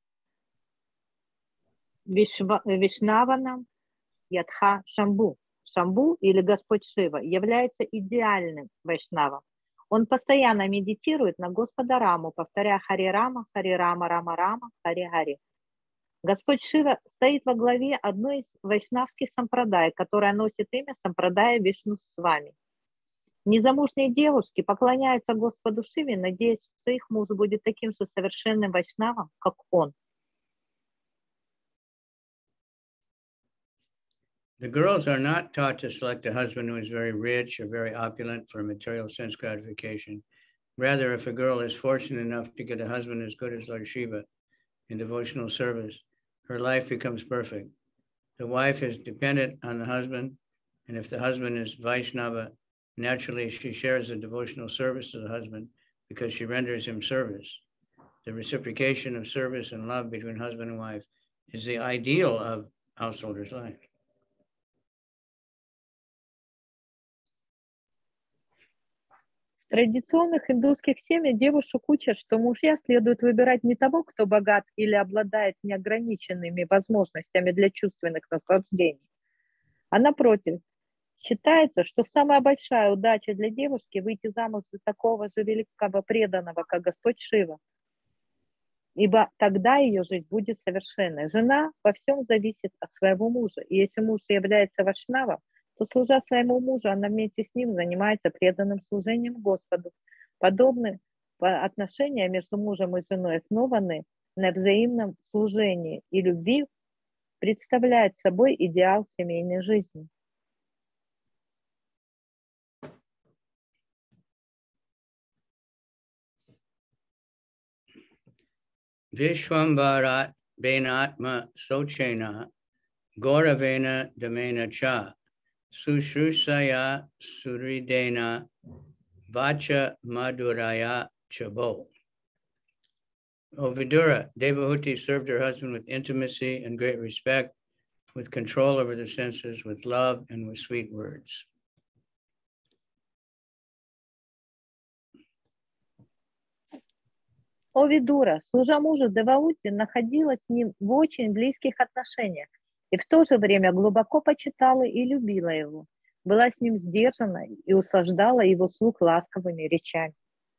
Вишва, Вишнаванам Ядха Шамбу. Шамбу или Господь Шива является идеальным вайшнавом. Он постоянно медитирует на Господа Раму, повторяя Хари Рама, Хари Рама, Рама Рама, Хари Хари. Господь Шива стоит во главе одной из вайшнавских сампрадай, которая носит имя сампрадая Вишну Свами. Незамужние девушки поклоняются Господу Шиве, надеясь, что их муж будет таким же совершенным вайшнавом, как он. The girls are not taught to select a husband who is very rich or very opulent for material sense gratification. Rather, if a girl is fortunate enough to get a husband as good as Lord Shiva in devotional service, her life becomes perfect. The wife is dependent on the husband, and if the husband is Vaishnava, naturally she shares the devotional service to the husband because she renders him service. The reciprocation of service and love between husband and wife is the ideal of householder's life. В традиционных индусских семьях девушек учат, что мужья следует выбирать не того, кто богат или обладает неограниченными возможностями для чувственных наслаждений, а напротив, считается, что самая большая удача для девушки выйти замуж за такого же великого преданного, как Господь Шива, ибо тогда ее жизнь будет совершенной. Жена во всем зависит от своего мужа, и если муж является вайшнавом, то, служа своему мужу, она вместе с ним занимается преданным служением Господу. Подобные отношения между мужем и женой основаны на взаимном служении и любви, представляют собой идеал семейной жизни. Vishwambarat Benatma Sochena Gauravena Damena Cha Sushrusaya Suridena Vacha Madhuraya Chabo. O Vidura, Devahuti served her husband with intimacy and great respect, with control over the senses, with love, and with sweet words. О Видура, служа мужу Деваути, находилась с ним в очень близких отношениях и в то же время глубоко почитала и любила его, была с ним сдержана и услаждала его слух ласковыми речами.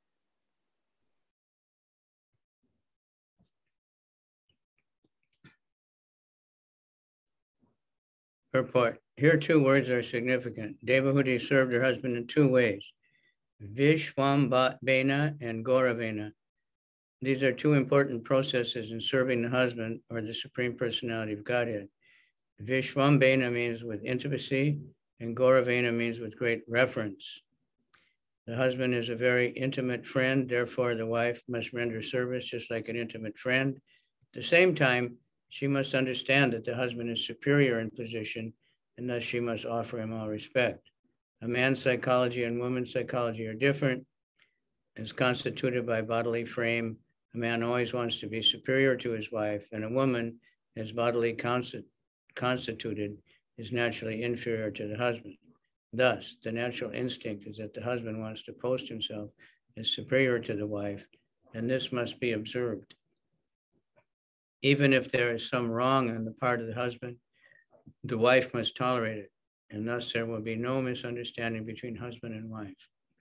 Purport. Here two words are significant. Devahuti served her husband in two ways, Vishwambena and Gauravena. These are two important processes in serving the husband or the Supreme Personality of Godhead. Vishwambena means with intimacy, and Gauravena means with great reverence. The husband is a very intimate friend, therefore the wife must render service just like an intimate friend. At the same time, she must understand that the husband is superior in position, and thus she must offer him all respect. A man's psychology and woman's psychology are different. As constituted by bodily frame, a man always wants to be superior to his wife, and a woman, as bodily consti- constituted, is naturally inferior to the husband. Thus, the natural instinct is that the husband wants to post himself as superior to the wife, and this must be observed. Even if there is some wrong on the part of the husband, the wife must tolerate it, and thus there will be no misunderstanding between husband and wife.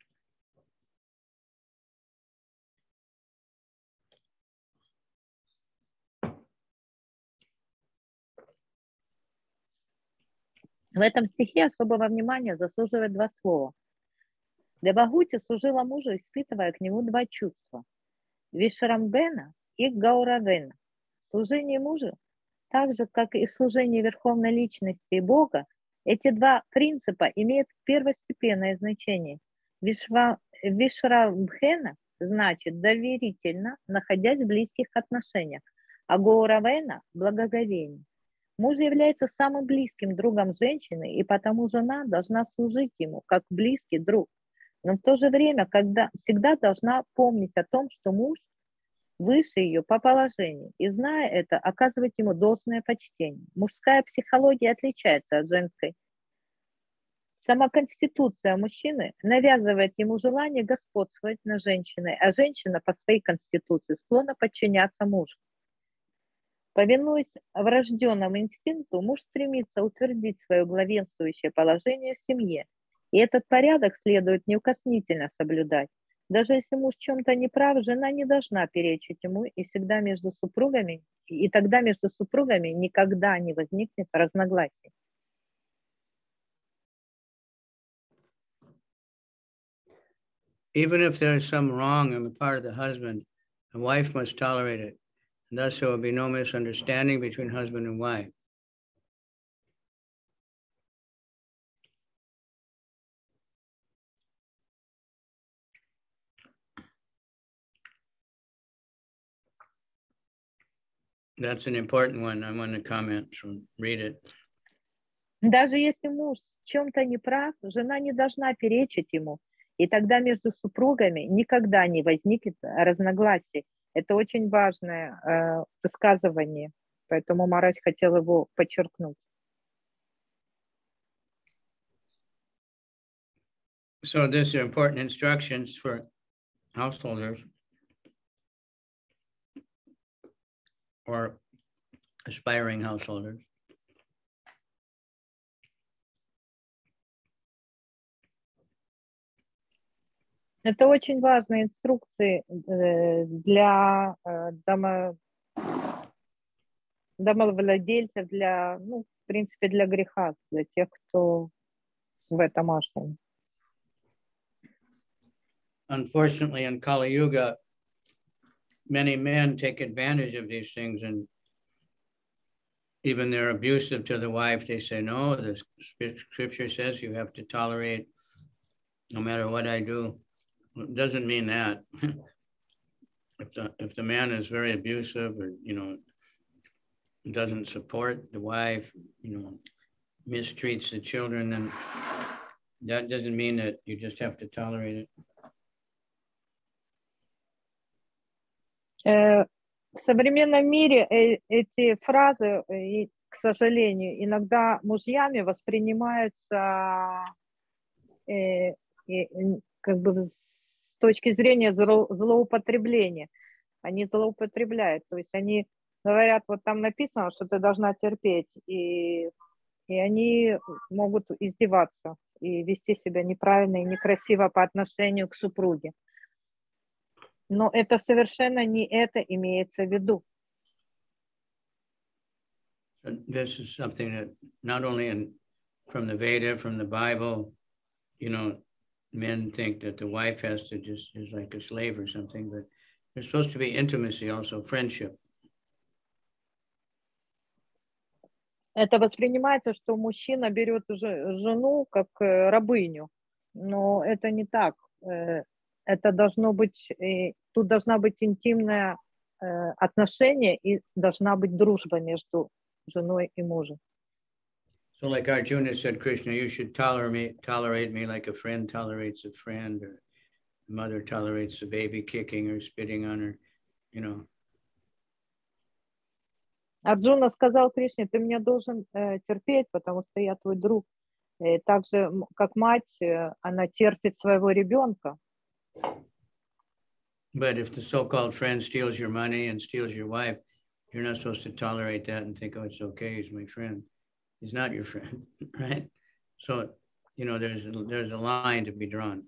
В этом стихе особого внимания заслуживает два слова. Девагути служила мужу, испытывая к нему два чувства – Вишрамбена и Гауравена. Служение мужа, так же, как и в служении Верховной Личности и Бога, эти два принципа имеют первостепенное значение. Вишва, Вишрамбхена значит доверительно, находясь в близких отношениях, а Гауравена – благоговение. Муж является самым близким другом женщины, и потому жена должна служить ему как близкий друг. Но в то же время, когда всегда должна помнить о том, что муж выше ее по положению, и, зная это, оказывать ему должное почтение. Мужская психология отличается от женской. Сама конституция мужчины навязывает ему желание господствовать над женщиной, а женщина по своей конституции склонна подчиняться мужу. Повинуясь врожденному инстинкту, муж стремится утвердить свое главенствующее положение в семье, и этот порядок следует неукоснительно соблюдать. Даже если муж в чем-то не прав, жена не должна перечить ему, и всегда между супругами, и тогда между супругами никогда не возникнет разногласий. Even if there is some wrong on the part of the husband, the wife must tolerate it. And thus there will be no misunderstanding between husband and wife. That's an important one. I want to comment, so read it. Даже если муж в чем-то не прав, жена не должна перечить ему, и тогда между супругами никогда не возникнет разногласий. Это очень важное э, высказывание, поэтому Махарадж хотел его подчеркнуть. So these are important instructions for householders or aspiring householders. Это очень важные инструкции для домо, домовладельцев, для, ну, в принципе, для греха, для тех, кто в этом ашраме. Unfortunately, in Kali Yuga, many men take advantage of these things, and even they're abusive to the wife. They say, no, the scripture says you have to tolerate no matter what I do. It doesn't mean that. if the if the man is very abusive, or you know, doesn't support the wife, you know, mistreats the children, then that doesn't mean that you just have to tolerate it. В современном мире эти фразы, к сожалению, иногда мужьями воспринимаются как бы с точки зрения злоупотребления. Они злоупотребляют, то есть они говорят, вот там написано, что ты должна терпеть, и, и они могут издеваться и вести себя неправильно и некрасиво по отношению к супруге. Но это совершенно не это имеется в виду. This is something that not only in from the Veda, from the Bible, you know, men think that the wife has to just is like a slave or something, but there's supposed to be intimacy, also friendship. Это воспринимается, что мужчина берет жену как рабыню, но это не так. Это должно быть, тут должна быть интимное отношение и должна быть дружба между женой и мужем. So like Arjuna said, Krishna, you should tolerate me, tolerate me like a friend tolerates a friend, or a mother tolerates a baby kicking or spitting on her, you know. Арджуна сказал Кришне, ты меня должен э, терпеть, потому что я твой друг. И так же, как мать, э, она терпит своего ребенка. But if the so-called friend steals your money and steals your wife, you're not supposed to tolerate that and think, oh, it's okay, he's my friend. He's not your friend, right? So, you know, there's a, there's a line to be drawn.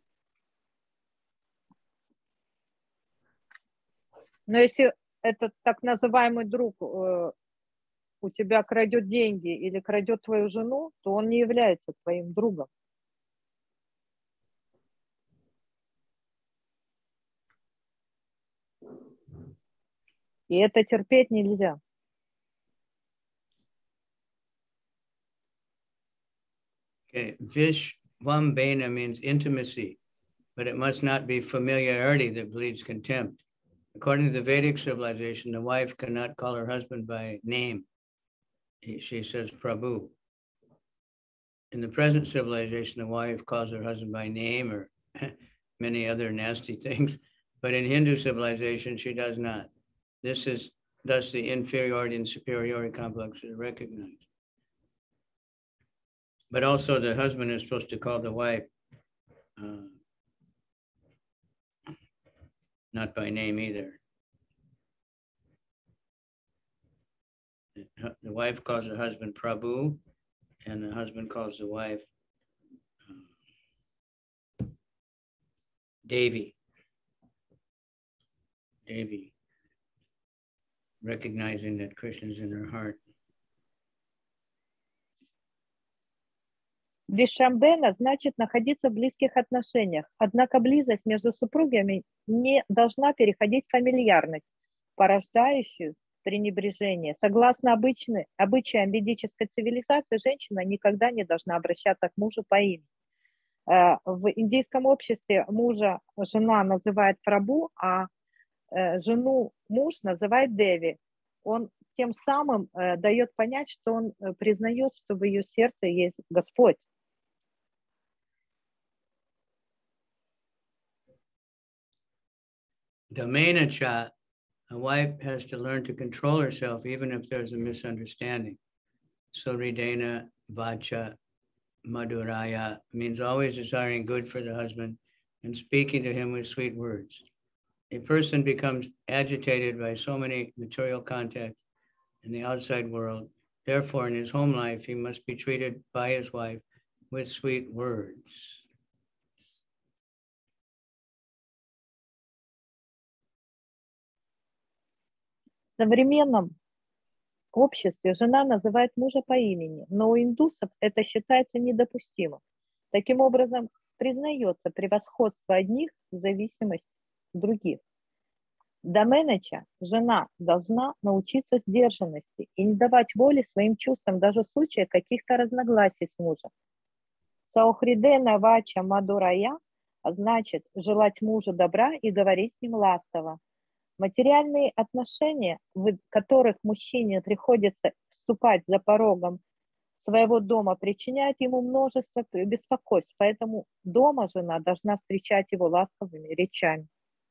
Но если этот так называемый друг э, у тебя крадет деньги или крадет твою жену, то он не является твоим другом. И это терпеть нельзя. Okay, Vishvambena means intimacy, but it must not be familiarity that breeds contempt. According to the Vedic civilization, the wife cannot call her husband by name. She says Prabhu. In the present civilization, the wife calls her husband by name or many other nasty things, but in Hindu civilization, she does not. This is thus the inferiority and superiority complex is recognized. But also the husband is supposed to call the wife uh, not by name either. The wife calls her husband Prabhu, and the husband calls the wife uh, Devi. Devi, recognizing that Krishna is in her heart. Вишамбена значит находиться в близких отношениях, однако близость между супругами не должна переходить в фамильярность, порождающую пренебрежение. Согласно обычной, обычаям ведической цивилизации, женщина никогда не должна обращаться к мужу по имени. В индийском обществе мужа жена называет Прабху, а жену муж называет Деви. он тем самым э, дает понять, что он э, признает, что в ее сердце есть Господь. Damena cha, a wife has to learn to control herself even if there's a misunderstanding. Suridena vacha madhuraya means always desiring good for the husband and speaking to him with sweet words. A person becomes agitated by so many material contacts in the outside world. Therefore, in his home life, he must be treated by his wife with sweet words. В современном обществе жена называет мужа по имени, но у индусов это считается недопустимым. Таким образом, признается превосходство одних в зависимости от других. Даменача, жена, должна научиться сдержанности и не давать воли своим чувствам даже в случае каких-то разногласий с мужем. Саухридена вача мадурая, а значит, желать мужу добра и говорить с ним ласково. Материальные отношения, в которых мужчине приходится вступать за порогом своего дома, причиняют ему множество беспокойств, поэтому дома жена должна встречать его ласковыми речами.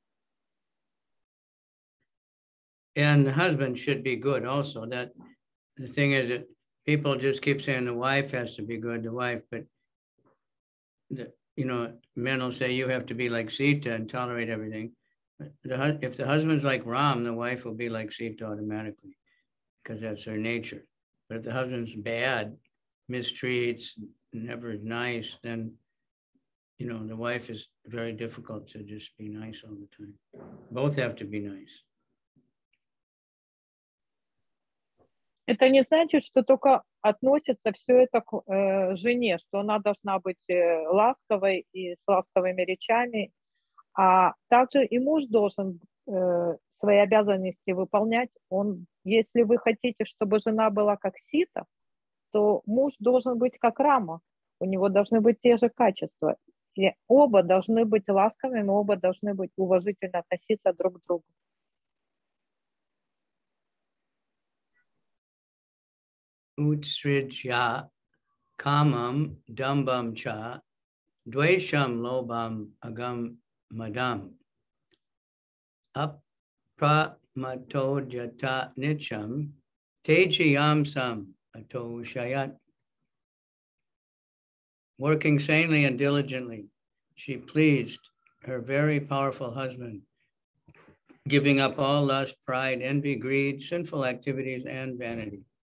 And the husband should be good also. That the thing is that people just keep saying the wife has to be good, the wife, but the, you know, men will say you have to be like Sita and tolerate everything. The, if the husband's like Ram, the wife will be like Sita automatically because that's her nature. But if the husband's bad, mistreats, never nice, then, you know, the wife is very difficult to just be nice all the time. Both have to be nice. Это не значит, что только относится все это к э, жене, что она должна быть э, ласковой и с ласковыми речами, а также и муж должен э, свои обязанности выполнять. Он, если вы хотите, чтобы жена была как Сита, то муж должен быть как Рама. У него должны быть те же качества. И оба должны быть ласковыми, оба должны быть уважительно относиться друг к другу. Utsrijya kamam dambam cha dvesham lobam agam madam apramatodhyata nicham tejiyamsam ato shayat. Working sanely and diligently, she pleased her very powerful husband, giving up all lust, pride, envy, greed, sinful activities, and vanity.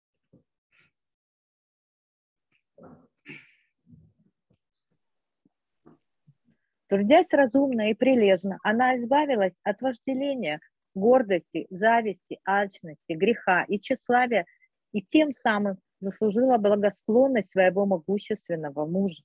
Трудясь разумно и прилежно, она избавилась от вожделения, гордости, зависти, алчности, греха и тщеславия, и тем самым заслужила благосклонность своего могущественного мужа.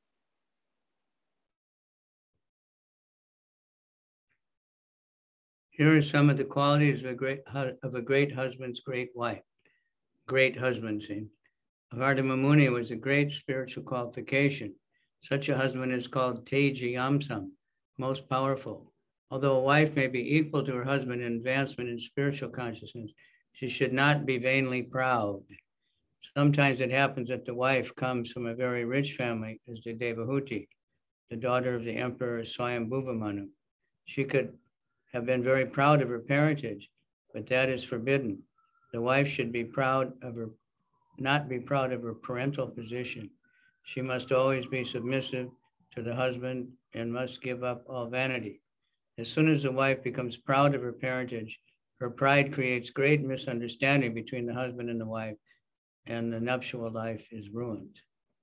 Here are some of the qualities of a great, of a great husband's great wife. Great husband, see. Gardama Muni was a great spiritual qualification. Such a husband is called Teji Yamsam, most powerful. Although a wife may be equal to her husband in advancement in spiritual consciousness, she should not be vainly proud. Sometimes it happens that the wife comes from a very rich family, as the Devahuti, the daughter of the emperor Swayambhuva Manu. She could have been very proud of her parentage, but that is forbidden. The wife should be proud of her, not be proud of her parental position. She must always be submissive to the husband and must give up all vanity. As soon as the wife becomes proud of her parentage, her pride creates great misunderstanding between the husband and the wife, and the nuptial life is ruined.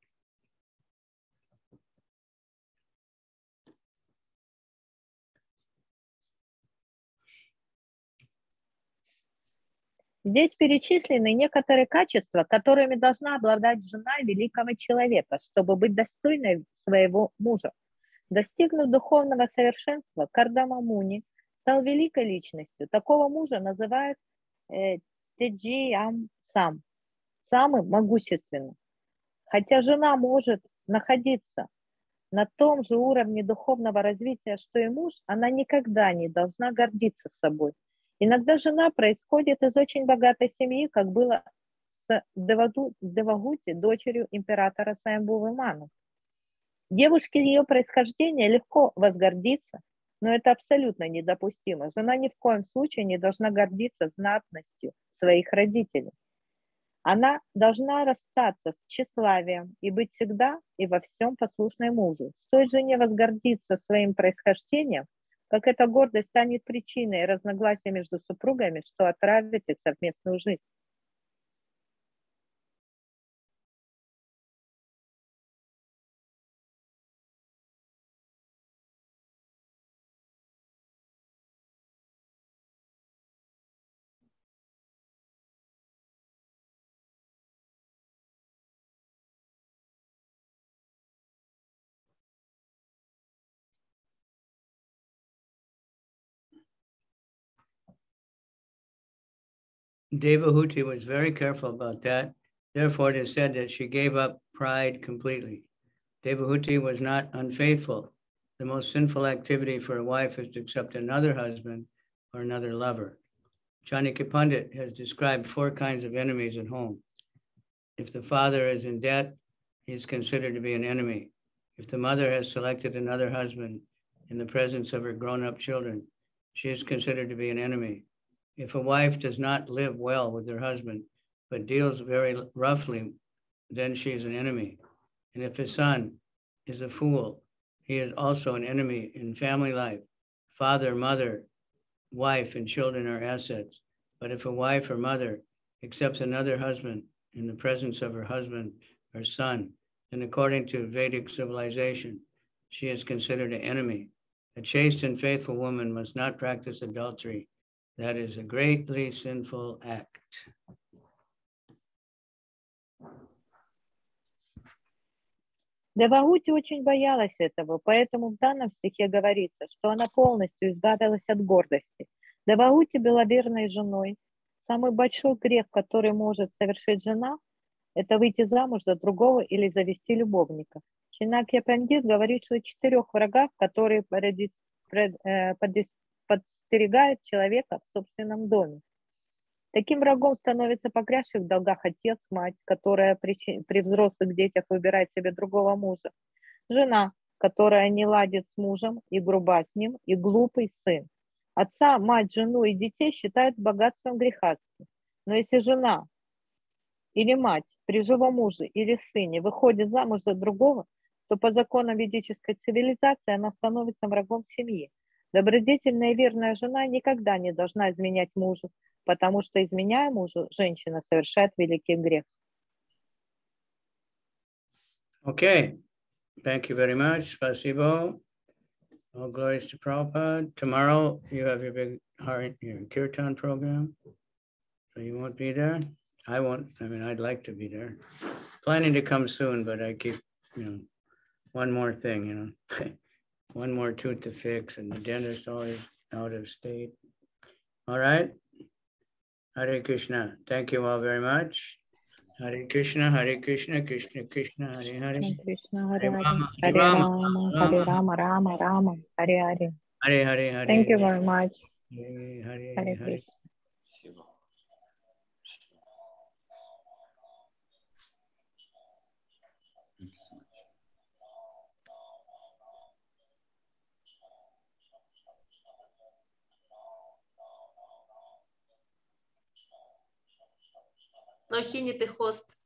Здесь перечислены некоторые качества, которыми должна обладать жена великого человека, чтобы быть достойной своего мужа. Достигнув духовного совершенства, Кардама Муни стал великой личностью. Такого мужа называют э, Теджиям Сам, самым могущественным. Хотя жена может находиться на том же уровне духовного развития, что и муж, она никогда не должна гордиться собой Иногда жена происходит из очень богатой семьи, как было с Деваду- Девагути, дочерью императора Сваямбувы Ману. Девушке ее происхождения легко возгордиться, но это абсолютно недопустимо. Жена ни в коем случае не должна гордиться знатностью своих родителей. Она должна расстаться с тщеславием и быть всегда и во всем послушной мужу. Стоит жене возгордиться своим происхождением, как эта гордость станет причиной разногласий между супругами, что отравит их совместную жизнь. Devahuti was very careful about that. Therefore, it is said that she gave up pride completely. Devahuti was not unfaithful. The most sinful activity for a wife is to accept another husband or another lover. Chanakya Pandit has described four kinds of enemies at home. If the father is in debt, he is considered to be an enemy. If the mother has selected another husband in the presence of her grown-up children, she is considered to be an enemy. If a wife does not live well with her husband, but deals very roughly, then she is an enemy. And if his son is a fool, he is also an enemy in family life. Father, mother, wife, and children are assets. But if a wife or mother accepts another husband in the presence of her husband or son, then according to Vedic civilization, she is considered an enemy. A chaste and faithful woman must not practice adultery. That is a greatly sinful act. Девагути очень боялась этого, поэтому в данном стихе говорится, что она полностью избавилась от гордости. Девагути была верной женой. Самый большой грех, который может совершить жена, это выйти замуж за другого или завести любовника. Чинакья Пандит говорит о четырех врагах, которые подстерегают человека в собственном доме. Таким врагом становится погрязший в долгах отец, мать, которая при, при взрослых детях выбирает себе другого мужа, жена, которая не ладит с мужем и груба с ним, и глупый сын. Отца, мать, жену и детей считают богатством грехастки. Но если жена или мать при живом муже или сыне выходит замуж за другого, то по законам ведической цивилизации она становится врагом семьи. Добродетельная и верная жена никогда не должна изменять мужу, потому что, изменяя мужу, женщина совершает великий грех. Okay, thank you very much. Spasibo. All glories to Prabhupada. Tomorrow you have your big your kirtan program, so you won't be there. I won't. I mean, I'd like to be there. Planning to come soon, but I keep, you know, one more thing, you know, one more tooth to fix, and the dentist always out of state. All right. Hare Krishna. Thank you all very much. Hare Krishna, Hare Krishna, Krishna Krishna, Hare Hare. Krishna, Hare Hare, Rama, Hare Rama, Hare Rama, Rama Rama, Hare Hare. Hare Hare, Hare. Thank you very much. Hare Hare, Hare Hare. Krishna. No, he need the host.